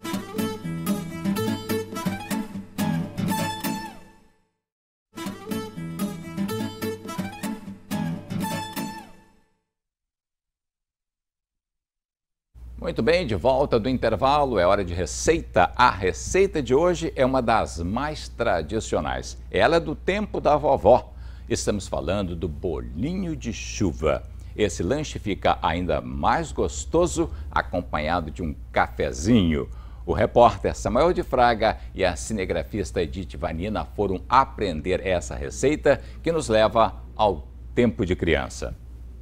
Muito bem, de volta do intervalo, é hora de receita. A receita de hoje é uma das mais tradicionais. Ela é do tempo da vovó. Estamos falando do bolinho de chuva. Esse lanche fica ainda mais gostoso acompanhado de um cafezinho. O repórter Samuel de Fraga e a cinegrafista Edith Vanina foram aprender essa receita que nos leva ao tempo de criança.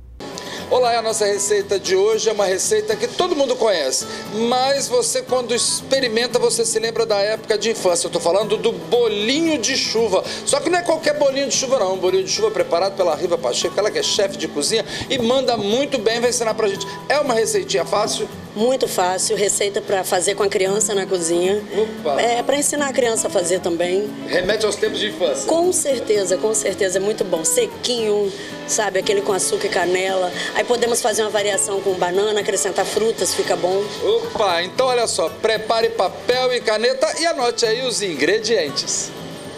Olá, a nossa receita de hoje é uma receita que todo mundo conhece, mas você quando experimenta, você se lembra da época de infância. Eu estou falando do bolinho de chuva, só que não é qualquer bolinho de chuva não, um bolinho de chuva preparado pela Riva Pacheco, ela que é chefe de cozinha e manda muito bem, vai ensinar pra gente. É uma receitinha fácil? Muito fácil, receita para fazer com a criança na cozinha. Opa. É para ensinar a criança a fazer também. Remete aos tempos de infância? Com certeza, com certeza, é muito bom. Sequinho, sabe, aquele com açúcar e canela. Aí podemos fazer uma variação com banana, acrescentar frutas, fica bom. Opa, então olha só, prepare papel e caneta e anote aí os ingredientes.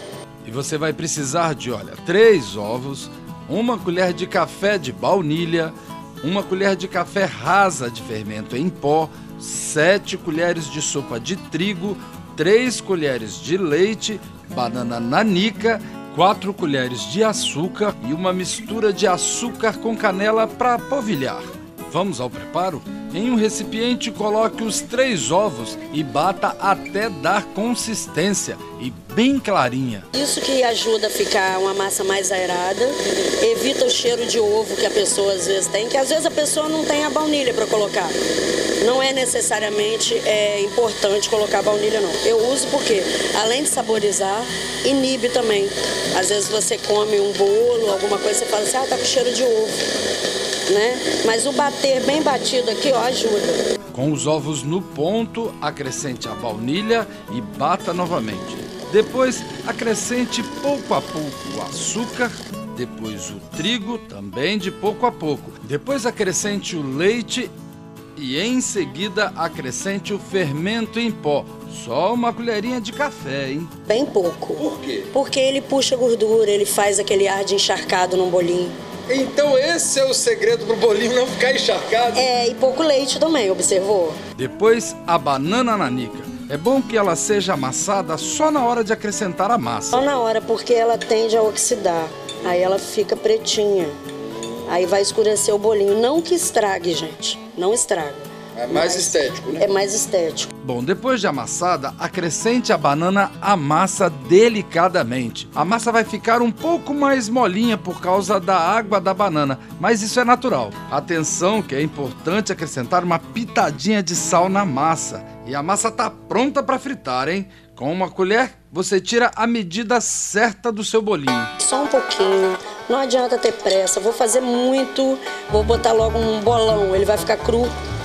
E você vai precisar de, olha, três ovos, uma colher de café de baunilha, uma colher de café rasa de fermento em pó, sete colheres de sopa de trigo, três colheres de leite, banana nanica, quatro colheres de açúcar e uma mistura de açúcar com canela para polvilhar. Vamos ao preparo? Em um recipiente, coloque os três ovos e bata até dar consistência e bem clarinha. Isso que ajuda a ficar uma massa mais aerada, evita o cheiro de ovo que a pessoa às vezes tem, que às vezes a pessoa não tem a baunilha para colocar. Não é necessariamente é, importante colocar baunilha não. Eu uso porque, além de saborizar, inibe também. Às vezes você come um bolo, alguma coisa, você fala assim, ah, tá com cheiro de ovo. Né? Mas o bater bem batido aqui, ó, ajuda. Com os ovos no ponto, acrescente a baunilha e bata novamente. Depois, acrescente pouco a pouco o açúcar, depois o trigo, também de pouco a pouco. Depois acrescente o leite e em seguida acrescente o fermento em pó. Só uma colherinha de café, hein? Bem pouco. Por quê? Porque ele puxa gordura, ele faz aquele ar de encharcado num bolinho. Então esse é o segredo pro bolinho não ficar encharcado? É, e pouco leite também, observou? Depois, a banana nanica. É bom que ela seja amassada só na hora de acrescentar a massa. Só na hora, porque ela tende a oxidar. Aí ela fica pretinha. Aí vai escurecer o bolinho. Não que estrague, gente. Não estraga. É mais estético, né? É mais estético. Bom, depois de amassada, acrescente a banana à massa delicadamente. A massa vai ficar um pouco mais molinha por causa da água da banana, mas isso é natural. Atenção que é importante acrescentar uma pitadinha de sal na massa. E a massa tá pronta para fritar, hein? Com uma colher, você tira a medida certa do seu bolinho. Só um pouquinho. Não adianta ter pressa. Vou fazer muito, vou botar logo um bolão, ele vai ficar cru.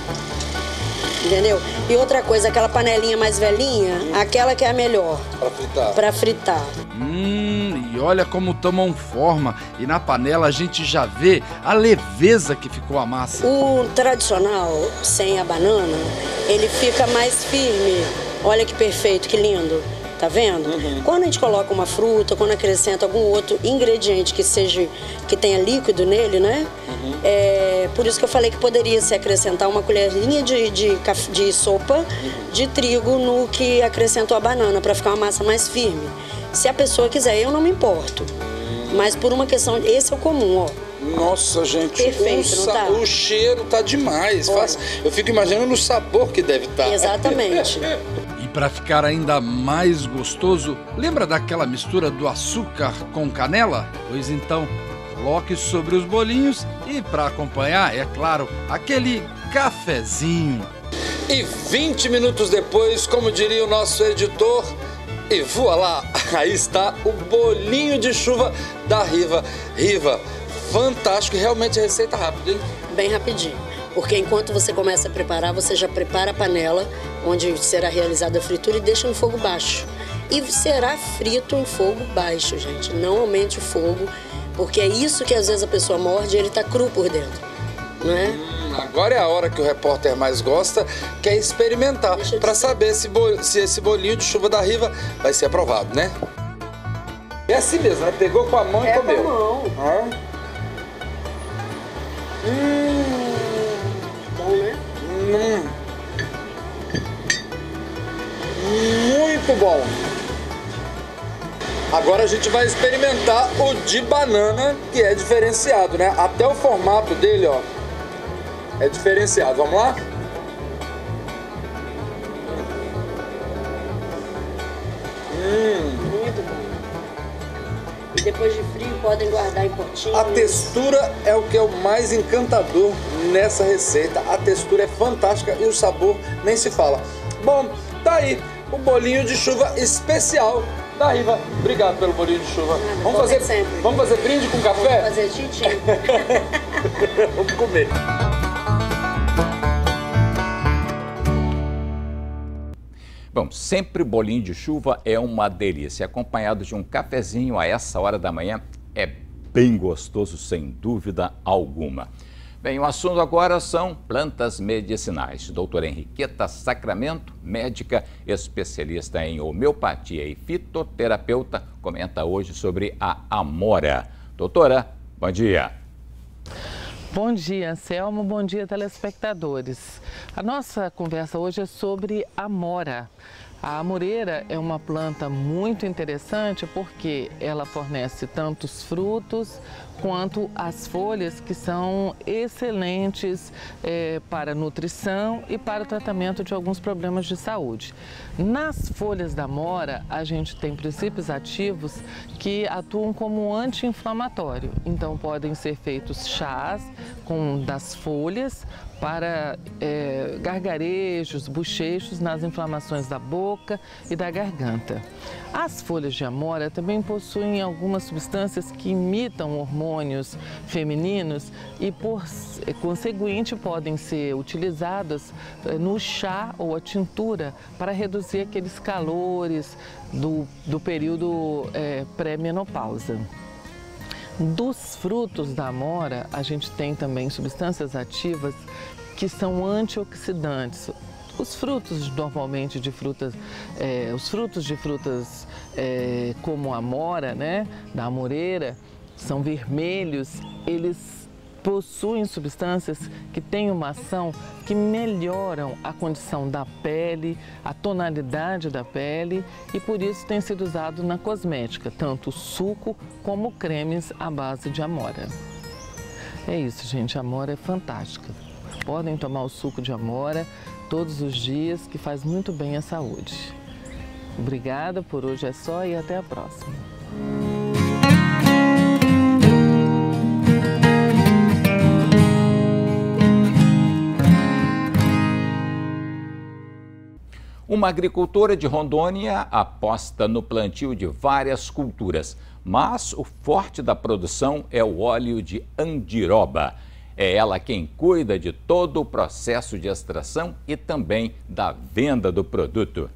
Entendeu? E outra coisa, aquela panelinha mais velhinha, aquela que é a melhor. Pra fritar. Pra fritar. Hum, e olha como tomam forma. E na panela a gente já vê a leveza que ficou a massa. O tradicional, sem a banana, ele fica mais firme. Olha que perfeito, que lindo. Tá vendo? Uhum. Quando a gente coloca uma fruta, quando acrescenta algum outro ingrediente que seja, que tenha líquido nele, né? Uhum. É, por isso que eu falei que poderia se acrescentar uma colherinha de, de, de sopa uhum. de trigo no que acrescentou a banana, para ficar uma massa mais firme. Se a pessoa quiser, eu não me importo. Uhum. Mas por uma questão, esse é o comum, ó. Nossa, gente, perfeito, o, não tá? o cheiro tá demais. Faz, eu fico imaginando o sabor que deve estar. Exatamente. E para ficar ainda mais gostoso, lembra daquela mistura do açúcar com canela? Pois então, coloque sobre os bolinhos e para acompanhar, é claro, aquele cafezinho. E vinte minutos depois, como diria o nosso editor, e voa lá, aí está o bolinho de chuva da Riva. Riva, fantástico, realmente a receita rápida, hein? Bem rapidinho, porque enquanto você começa a preparar, você já prepara a panela onde será realizada a fritura e deixa no fogo baixo. E será frito em fogo baixo, gente, não aumente o fogo, porque é isso que às vezes a pessoa morde e ele tá cru por dentro, não é? Hum, agora é a hora que o repórter mais gosta, que é experimentar, para saber se, bol... se esse bolinho de chuva da Riva vai ser aprovado, né? É assim mesmo, né? Pegou com a mão e é comeu. Com a mão. Ah. Hum, bom, né? Hum. Muito bom. Agora a gente vai experimentar o de banana, que é diferenciado, né? Até o formato dele, ó, é diferenciado. Vamos lá? Hum. Muito bom. E depois de frio podem guardar em potinhos. A textura é o que é o mais encantador nessa receita. A textura é fantástica e o sabor nem se fala. Bom, tá aí o bolinho de chuva especial da Riva. Obrigado pelo bolinho de chuva. Nada, vamos fazer, sempre. vamos fazer brinde com café? Vamos fazer titi. Vamos comer. Bom, sempre bolinho de chuva é uma delícia. Acompanhado de um cafezinho a essa hora da manhã, é bem gostoso, sem dúvida alguma. Bem, o assunto agora são plantas medicinais. Doutora Henriqueta Sacramento, médica especialista em homeopatia e fitoterapeuta, comenta hoje sobre a amora. Doutora, bom dia. Bom dia, Anselmo. Bom dia, telespectadores. A nossa conversa hoje é sobre a amora. A amoreira é uma planta muito interessante porque ela fornece tanto os frutos quanto as folhas, que são excelentes é, para nutrição e para o tratamento de alguns problemas de saúde. Nas folhas da amora, a gente tem princípios ativos que atuam como anti-inflamatório. Então, podem ser feitos chás com, das folhas para é, gargarejos, bochechos nas inflamações da boca, boca e da garganta. As folhas de amora também possuem algumas substâncias que imitam hormônios femininos e, por conseguinte, podem ser utilizadas no chá ou a tintura para reduzir aqueles calores do, do período é, pré-menopausa. Dos frutos da amora, a gente tem também substâncias ativas que são antioxidantes. Os frutos, normalmente, de frutas, é, os frutos de frutas é, como a amora, né, da amoreira, são vermelhos, eles possuem substâncias que têm uma ação que melhoram a condição da pele, a tonalidade da pele e por isso tem sido usado na cosmética, tanto o suco como cremes à base de amora. É isso, gente, a amora é fantástica. Podem tomar o suco de amora todos os dias, que faz muito bem à saúde. Obrigada, por hoje é só e até a próxima. Uma agricultora de Rondônia aposta no plantio de várias culturas, mas o forte da produção é o óleo de andiroba. É ela quem cuida de todo o processo de extração e também da venda do produto.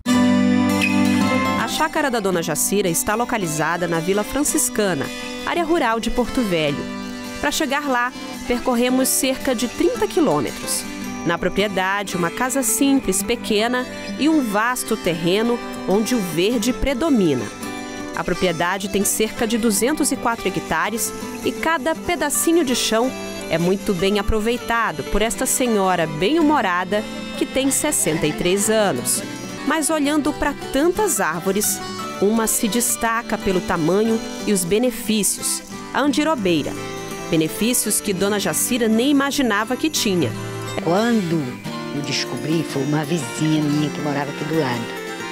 A chácara da Dona Jacira está localizada na Vila Franciscana, área rural de Porto Velho. Para chegar lá, percorremos cerca de trinta quilômetros. Na propriedade, uma casa simples, pequena e um vasto terreno onde o verde predomina. A propriedade tem cerca de duzentos e quatro hectares e cada pedacinho de chão é muito bem aproveitado por esta senhora bem-humorada que tem sessenta e três anos. Mas olhando para tantas árvores, uma se destaca pelo tamanho e os benefícios, a andirobeira. Benefícios que Dona Jacira nem imaginava que tinha. Quando eu descobri, foi uma vizinha minha que morava aqui do lado.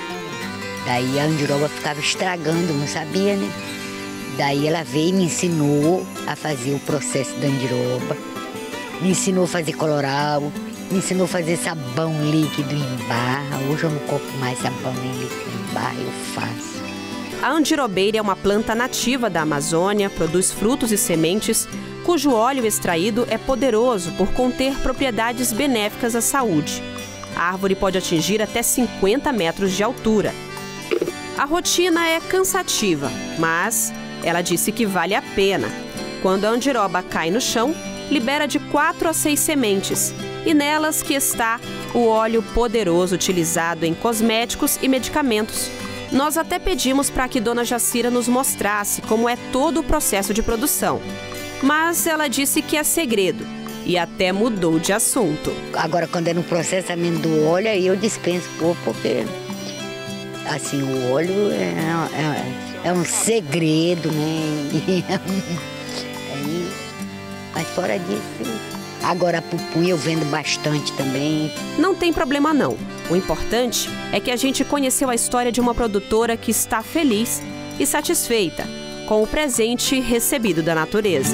Daí a andiroba ficava estragando, não sabia, né? Daí ela veio e me ensinou a fazer o processo da andiroba, me ensinou a fazer coloral, me ensinou a fazer sabão líquido em barra. Hoje eu não compro mais sabão nem líquido em barra, eu faço. A andirobeira é uma planta nativa da Amazônia, produz frutos e sementes, cujo óleo extraído é poderoso por conter propriedades benéficas à saúde. A árvore pode atingir até cinquenta metros de altura. A rotina é cansativa, mas ela disse que vale a pena. Quando a andiroba cai no chão, libera de quatro a seis sementes, e nelas que está o óleo poderoso utilizado em cosméticos e medicamentos. Nós até pedimos para que Dona Jacira nos mostrasse como é todo o processo de produção. Mas ela disse que é segredo e até mudou de assunto. Agora, quando é no processamento do óleo, aí eu dispenso pouco, porque assim, o óleo é, é, é um segredo, né? Aí, mas fora disso, agora a pupunha eu vendo bastante também. Não tem problema não. O importante é que a gente conheceu a história de uma produtora que está feliz e satisfeita com o presente recebido da natureza.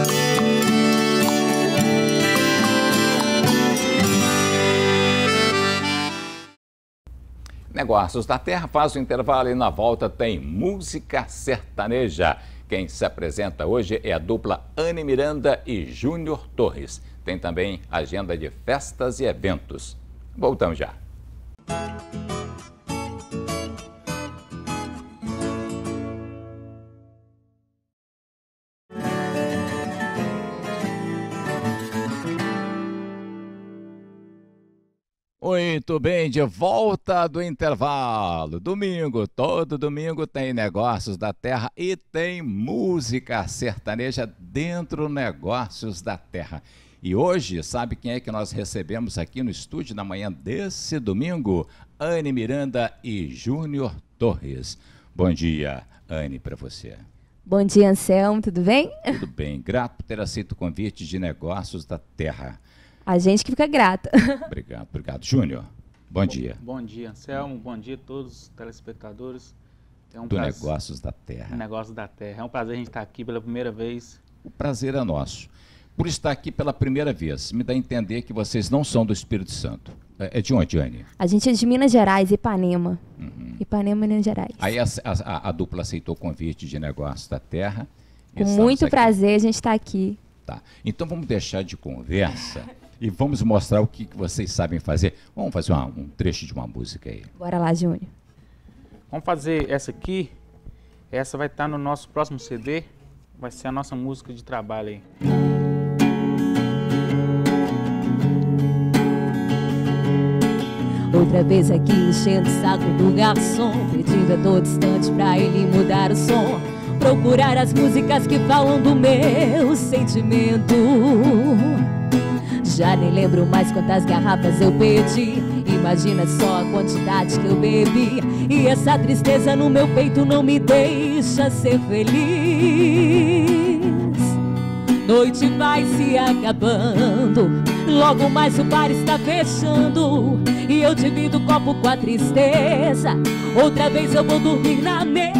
Negócios da Terra faz o intervalo e na volta tem música sertaneja. Quem se apresenta hoje é a dupla Anny Miranda e Júnior Torres. Tem também agenda de festas e eventos. Voltamos já. Muito bem, de volta do intervalo. Domingo, todo domingo tem Negócios da Terra e tem música sertaneja dentro Negócios da Terra. E hoje, sabe quem é que nós recebemos aqui no estúdio na manhã desse domingo? Anny Miranda e Júnior Torres. Bom dia, Anny, para você. Bom dia, Anselmo, tudo bem? Tudo bem, grato por ter aceito o convite de Negócios da Terra. A gente que fica grata. Obrigado, obrigado. Júnior, bom, bom dia. Bom dia, Anselmo, bom dia a todos os telespectadores. É um do prazer... Negócios da Terra. Negócios da Terra. É um prazer a gente estar aqui pela primeira vez. O prazer é nosso. Por estar aqui pela primeira vez, me dá a entender que vocês não são do Espírito Santo. É de onde, Anne? A gente é de Minas Gerais, Ipanema. Uhum. Ipanema, Minas Gerais. Aí a, a, a dupla aceitou o convite de negócios da terra. Com muito aqui. prazer, a gente está aqui. Tá. Então vamos deixar de conversa e vamos mostrar o que, que vocês sabem fazer. Vamos fazer uma, um trecho de uma música aí. Bora lá, Júnior. Vamos fazer essa aqui. Essa vai estar no nosso próximo C D. Vai ser a nossa música de trabalho aí. Outra vez aqui enchendo o saco do garçom, pedindo a todo instante pra ele mudar o som, procurar as músicas que falam do meu sentimento. Já nem lembro mais quantas garrafas eu pedi, imagina só a quantidade que eu bebi, e essa tristeza no meu peito não me deixa ser feliz. Noite vai se acabando, logo mais o bar está fechando, e eu divido o copo com a tristeza. Outra vez eu vou dormir na mesa.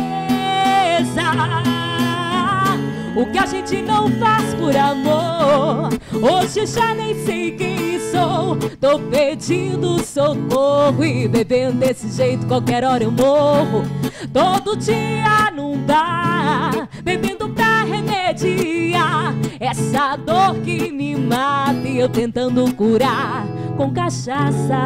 O que a gente não faz por amor, hoje já nem sei quem sou. Tô pedindo socorro e bebendo desse jeito qualquer hora eu morro. Todo dia não dá, bebendo pra remediar essa dor que me mata, e eu tentando curar com cachaça.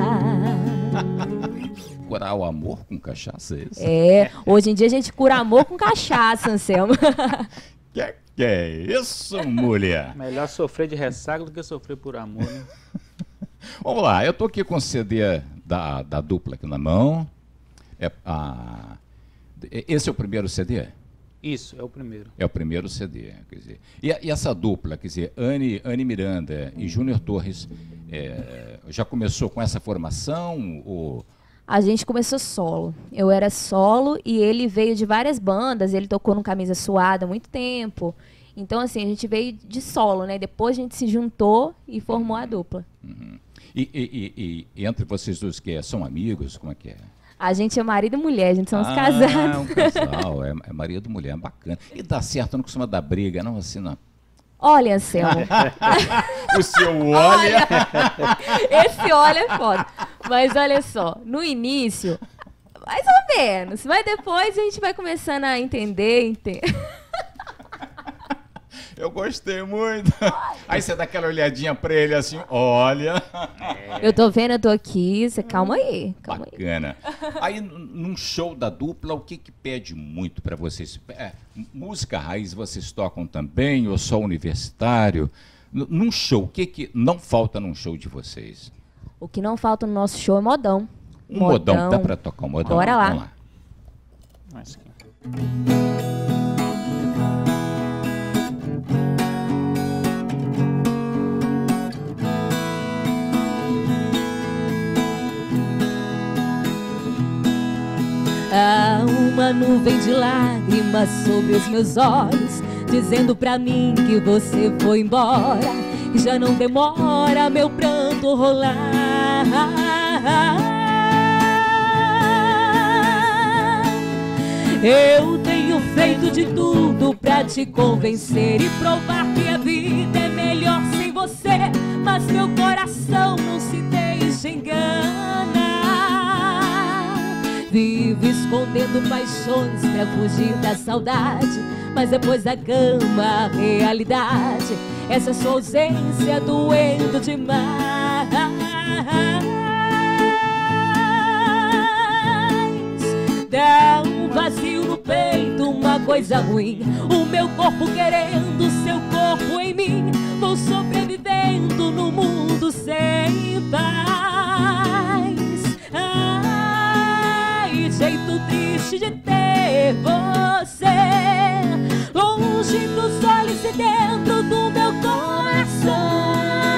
Curar o amor com cachaça, é isso? É, hoje em dia a gente cura amor com cachaça, Anselmo. Que que é isso, mulher? Melhor sofrer de ressaca do que sofrer por amor, né? Vamos lá, eu tô aqui com o C D da, da dupla aqui na mão. É, a, esse é o primeiro C D? Isso, é o primeiro. É o primeiro C D, quer dizer. E, e essa dupla, quer dizer, Anne, Anne Miranda e Júnior Torres, é, já começou com essa formação? Ou... A gente começou solo. Eu era solo e ele veio de várias bandas. Ele tocou no Camisa Suada há muito tempo. Então, assim, a gente veio de solo, né? Depois a gente se juntou e formou a dupla. Uhum. E, e, e, e entre vocês dois, que é, são amigos? Como é que é? A gente é marido e mulher, a gente somos ah, casados. Ah, um casal, é, é marido e mulher, bacana. E dá certo, não costuma dar briga, não? Assim, não. Olha, Anselmo. O seu olha. Esse olha é foda. Mas olha só, no início, mais ou menos, mas depois a gente vai começando a entender, entender. Eu gostei muito. Aí você dá aquela olhadinha pra ele assim, olha. Eu tô vendo, eu tô aqui, você calma aí. Calma Bacana. Aí. Aí num show da dupla, o que que pede muito pra vocês? É, música raiz vocês tocam também, ou só universitário? N num show, o que que não falta num show de vocês? O que não falta no nosso show é modão. Um modão, modão. Dá pra tocar um modão? Bora lá. Vamos lá. Mas... Há uma nuvem de lágrimas sobre os meus olhos, dizendo pra mim que você foi embora, e já não demora meu pranto rolar. Eu tenho feito de tudo pra te convencer e provar que a vida é melhor sem você, mas meu coração não se deixa enganar. Vivo escondendo paixões pra fugir da saudade, mas depois da cama a realidade, essa sua ausência doendo demais. Dá um vazio no peito, uma coisa ruim, o meu corpo querendo seu corpo em mim. Vou sobrevivendo no mundo sem paz. Ai, jeito triste de ter você longe dos olhos e dentro do meu coração.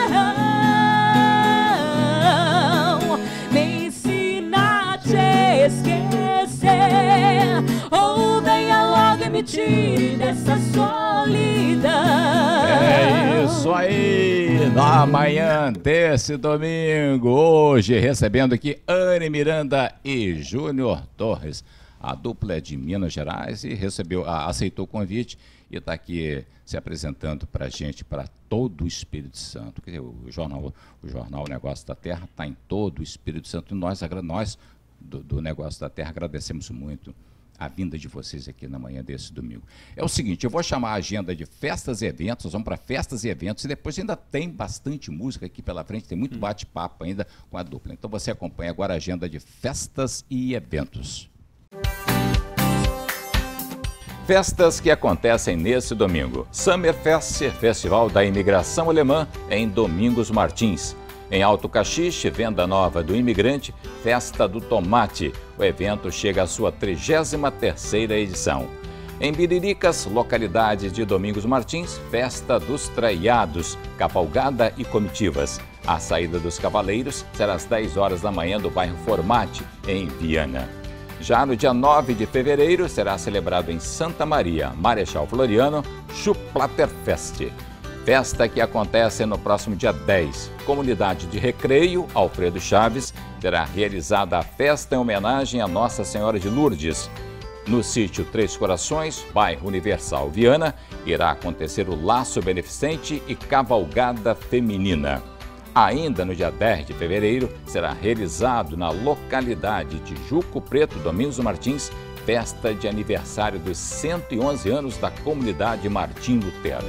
Me ensina a te esquecer, ou venha logo e me tire dessa solidão. É isso aí, na manhã desse domingo, hoje recebendo aqui Anne Miranda e Júnior Torres. A dupla é de Minas Gerais e recebeu, aceitou o convite e está aqui se apresentando para a gente, para todo o Espírito Santo. Quer dizer, o jornal, o jornal Negócio da Terra está em todo o Espírito Santo, e nós, nós do, do Negócio da Terra agradecemos muito a vinda de vocês aqui na manhã desse domingo. É o seguinte, eu vou chamar a agenda de festas e eventos, nós vamos para festas e eventos, e depois ainda tem bastante música aqui pela frente, tem muito bate-papo ainda com a dupla. Então você acompanha agora a agenda de festas e eventos. Festas que acontecem nesse domingo. Summerfest, Festival da Imigração Alemã, em Domingos Martins. Em Alto Caxixe, venda nova do imigrante, Festa do Tomate. O evento chega à sua trigésima terceira edição. Em Biriricas, localidade de Domingos Martins, Festa dos Traiados, cavalgada e comitivas. A saída dos cavaleiros será às dez horas da manhã do bairro Formate, em Viana. Já no dia nove de fevereiro, será celebrado em Santa Maria, Marechal Floriano, Schupplaterfest. Festa que acontece no próximo dia dez. Comunidade de Recreio, Alfredo Chaves, terá realizada a festa em homenagem a Nossa Senhora de Lourdes. No sítio Três Corações, bairro Universal Viana, irá acontecer o Laço Beneficente e Cavalgada Feminina. Ainda no dia dez de fevereiro, será realizado na localidade de Juco Preto, Domingos Martins, festa de aniversário dos cento e onze anos da comunidade Martim Lutero.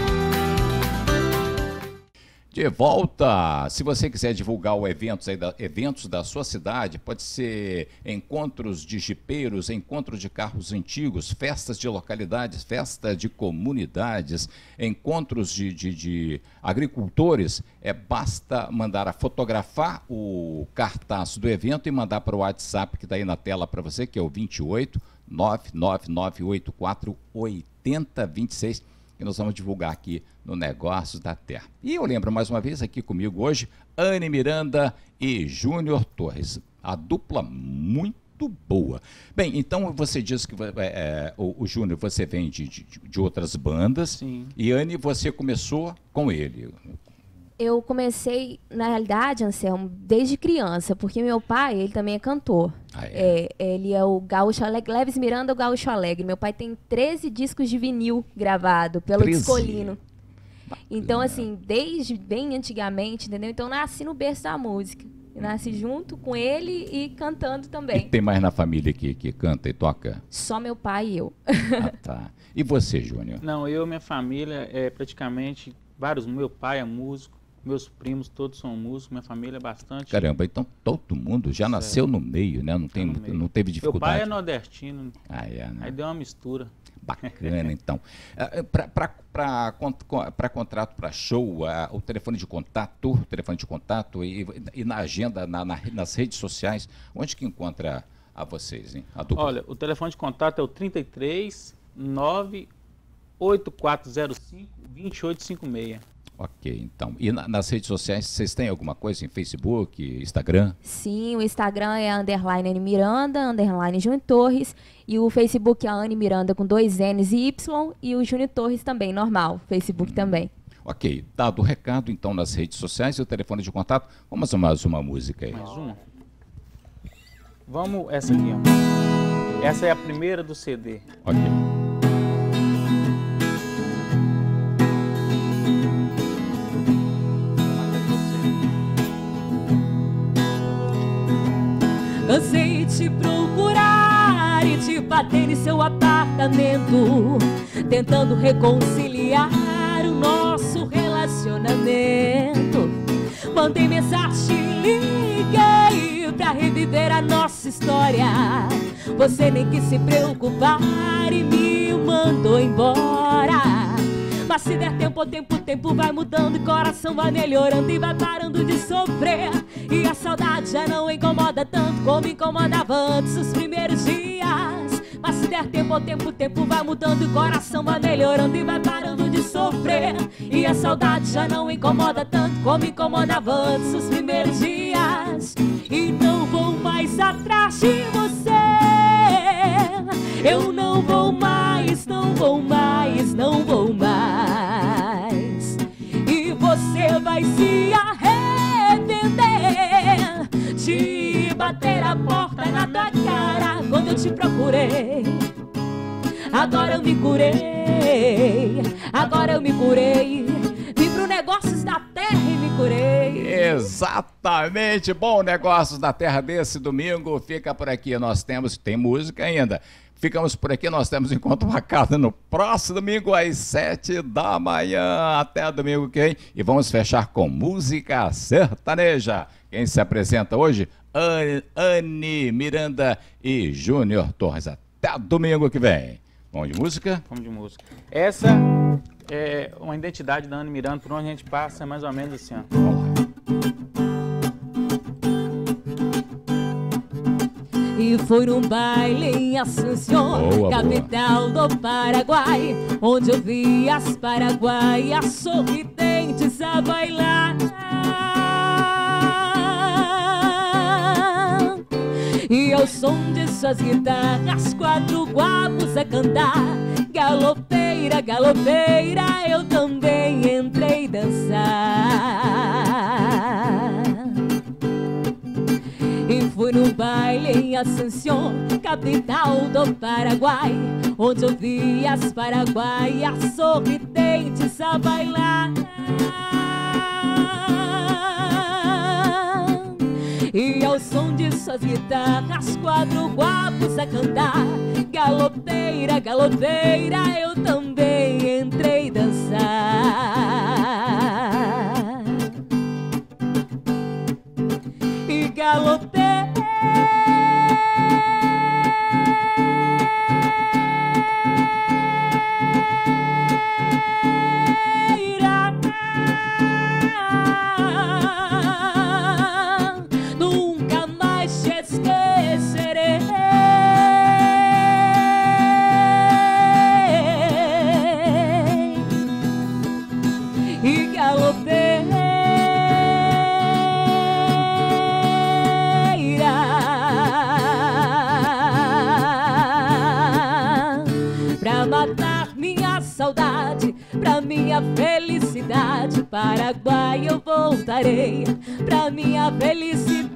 De volta, se você quiser divulgar o eventos, aí da, eventos da sua cidade, pode ser encontros de jipeiros, encontros de carros antigos, festas de localidades, festa de comunidades, encontros de, de, de agricultores, é, basta mandar a fotografar o cartaz do evento e mandar para o WhatsApp que está aí na tela para você, que é o vinte e oito, nove nove nove oito quatro, oito zero dois seis. Que nós vamos divulgar aqui no Negócios da Terra. E eu lembro mais uma vez aqui comigo hoje, Anne Miranda e Júnior Torres, a dupla muito boa. Bem, então você disse que é, o, o Júnior, você vem de, de, de outras bandas. Sim. E Anne, você começou com ele. Eu comecei, na realidade, Anselmo, desde criança, porque meu pai, ele também é cantor. Ah, é? É, ele é o Gaúcho Alegre, Leves Miranda, o Gaúcho Alegre. Meu pai tem treze discos de vinil gravado pelo Discolino. Então, assim, desde bem antigamente, entendeu? Então, eu nasci no berço da música. Eu nasci junto com ele e cantando também. E tem mais na família que, que canta e toca? Só meu pai e eu. Ah, tá. E você, Júnior? Não, eu e minha família, é praticamente, vários, meu pai é músico. Meus primos todos são músicos, minha família é bastante... Caramba, então todo mundo já nasceu é. no meio, né? Não, tem, meio. não teve dificuldade. Meu pai é nordestino, ah, é, né? Aí deu uma mistura. Bacana, então. Uh, para contrato para show, uh, o telefone de contato, o telefone de contato e, e na agenda, na, na, nas redes sociais, onde que encontra a vocês, hein? A dupla? Olha, o telefone de contato é o trinta e três, nove oito quatro zero cinco, dois oito cinco seis. Ok, então. E na, nas redes sociais, vocês têm alguma coisa em Facebook, Instagram? Sim, o Instagram é underline Anne Miranda, underline Júnior Torres. E o Facebook é a Anne Miranda com dois N's e Y. E o Júnior Torres também, normal. Facebook hum. também. Ok, dado o recado, então, nas redes sociais e o telefone de contato, vamos a mais uma música aí. Mais uma? Vamos, essa aqui, ó. Essa é a primeira do C D. Ok. Cansei de te procurar e te bater em seu apartamento, tentando reconciliar o nosso relacionamento. Mandei mensagem, liguei pra reviver a nossa história. Você nem quis se preocupar e me mandou embora. Mas se der tempo, o tempo, o tempo vai mudando e coração vai melhorando e vai parando de sofrer. E a saudade já não incomoda tanto como incomodava antes os primeiros dias. Mas se der tempo, o tempo, o tempo vai mudando e coração vai melhorando e vai parando de sofrer. E a saudade já não incomoda tanto como incomodava antes os primeiros dias. E não vou mais atrás de você. Eu não vou mais, não vou mais, não vou mais. E você vai se arrepender de bater a porta na tua cara quando eu te procurei. Agora agora eu me curei, agora eu me curei. Vim pro Negócios da Terra e me curei. Exatamente, bom, Negócios da Terra desse domingo fica por aqui. Nós temos, tem música ainda. Ficamos por aqui, nós temos encontro marcado no próximo domingo às sete da manhã. Até domingo que vem. E vamos fechar com música sertaneja. Quem se apresenta hoje? Anne Miranda e Júnior Torres. Até domingo que vem. Vamos de música? Vamos de música. Essa é uma identidade da Anne Miranda, por onde a gente passa, é mais ou menos assim, ó. Vamos lá. E fui num baile em Assunção, Boa, capital boa. do Paraguai, onde eu vi as paraguaias sorridentes a bailar. E ao som de suas guitarras, quatro guapos a cantar. Galopeira, galopeira, eu também entrei dançar. E fui no baile em Assunção, capital do Paraguai, onde eu vi as paraguaias sorridentes a bailar. E ao som de suas guitarras, quatro guapos a cantar. Galopeira, galopeira, eu também entrei dançar. E galopeira, nunca mais te esquecerei. E galopeira, pra matar minha saudade, pra minha felicidade, Paraguai eu voltarei, pra minha felicidade.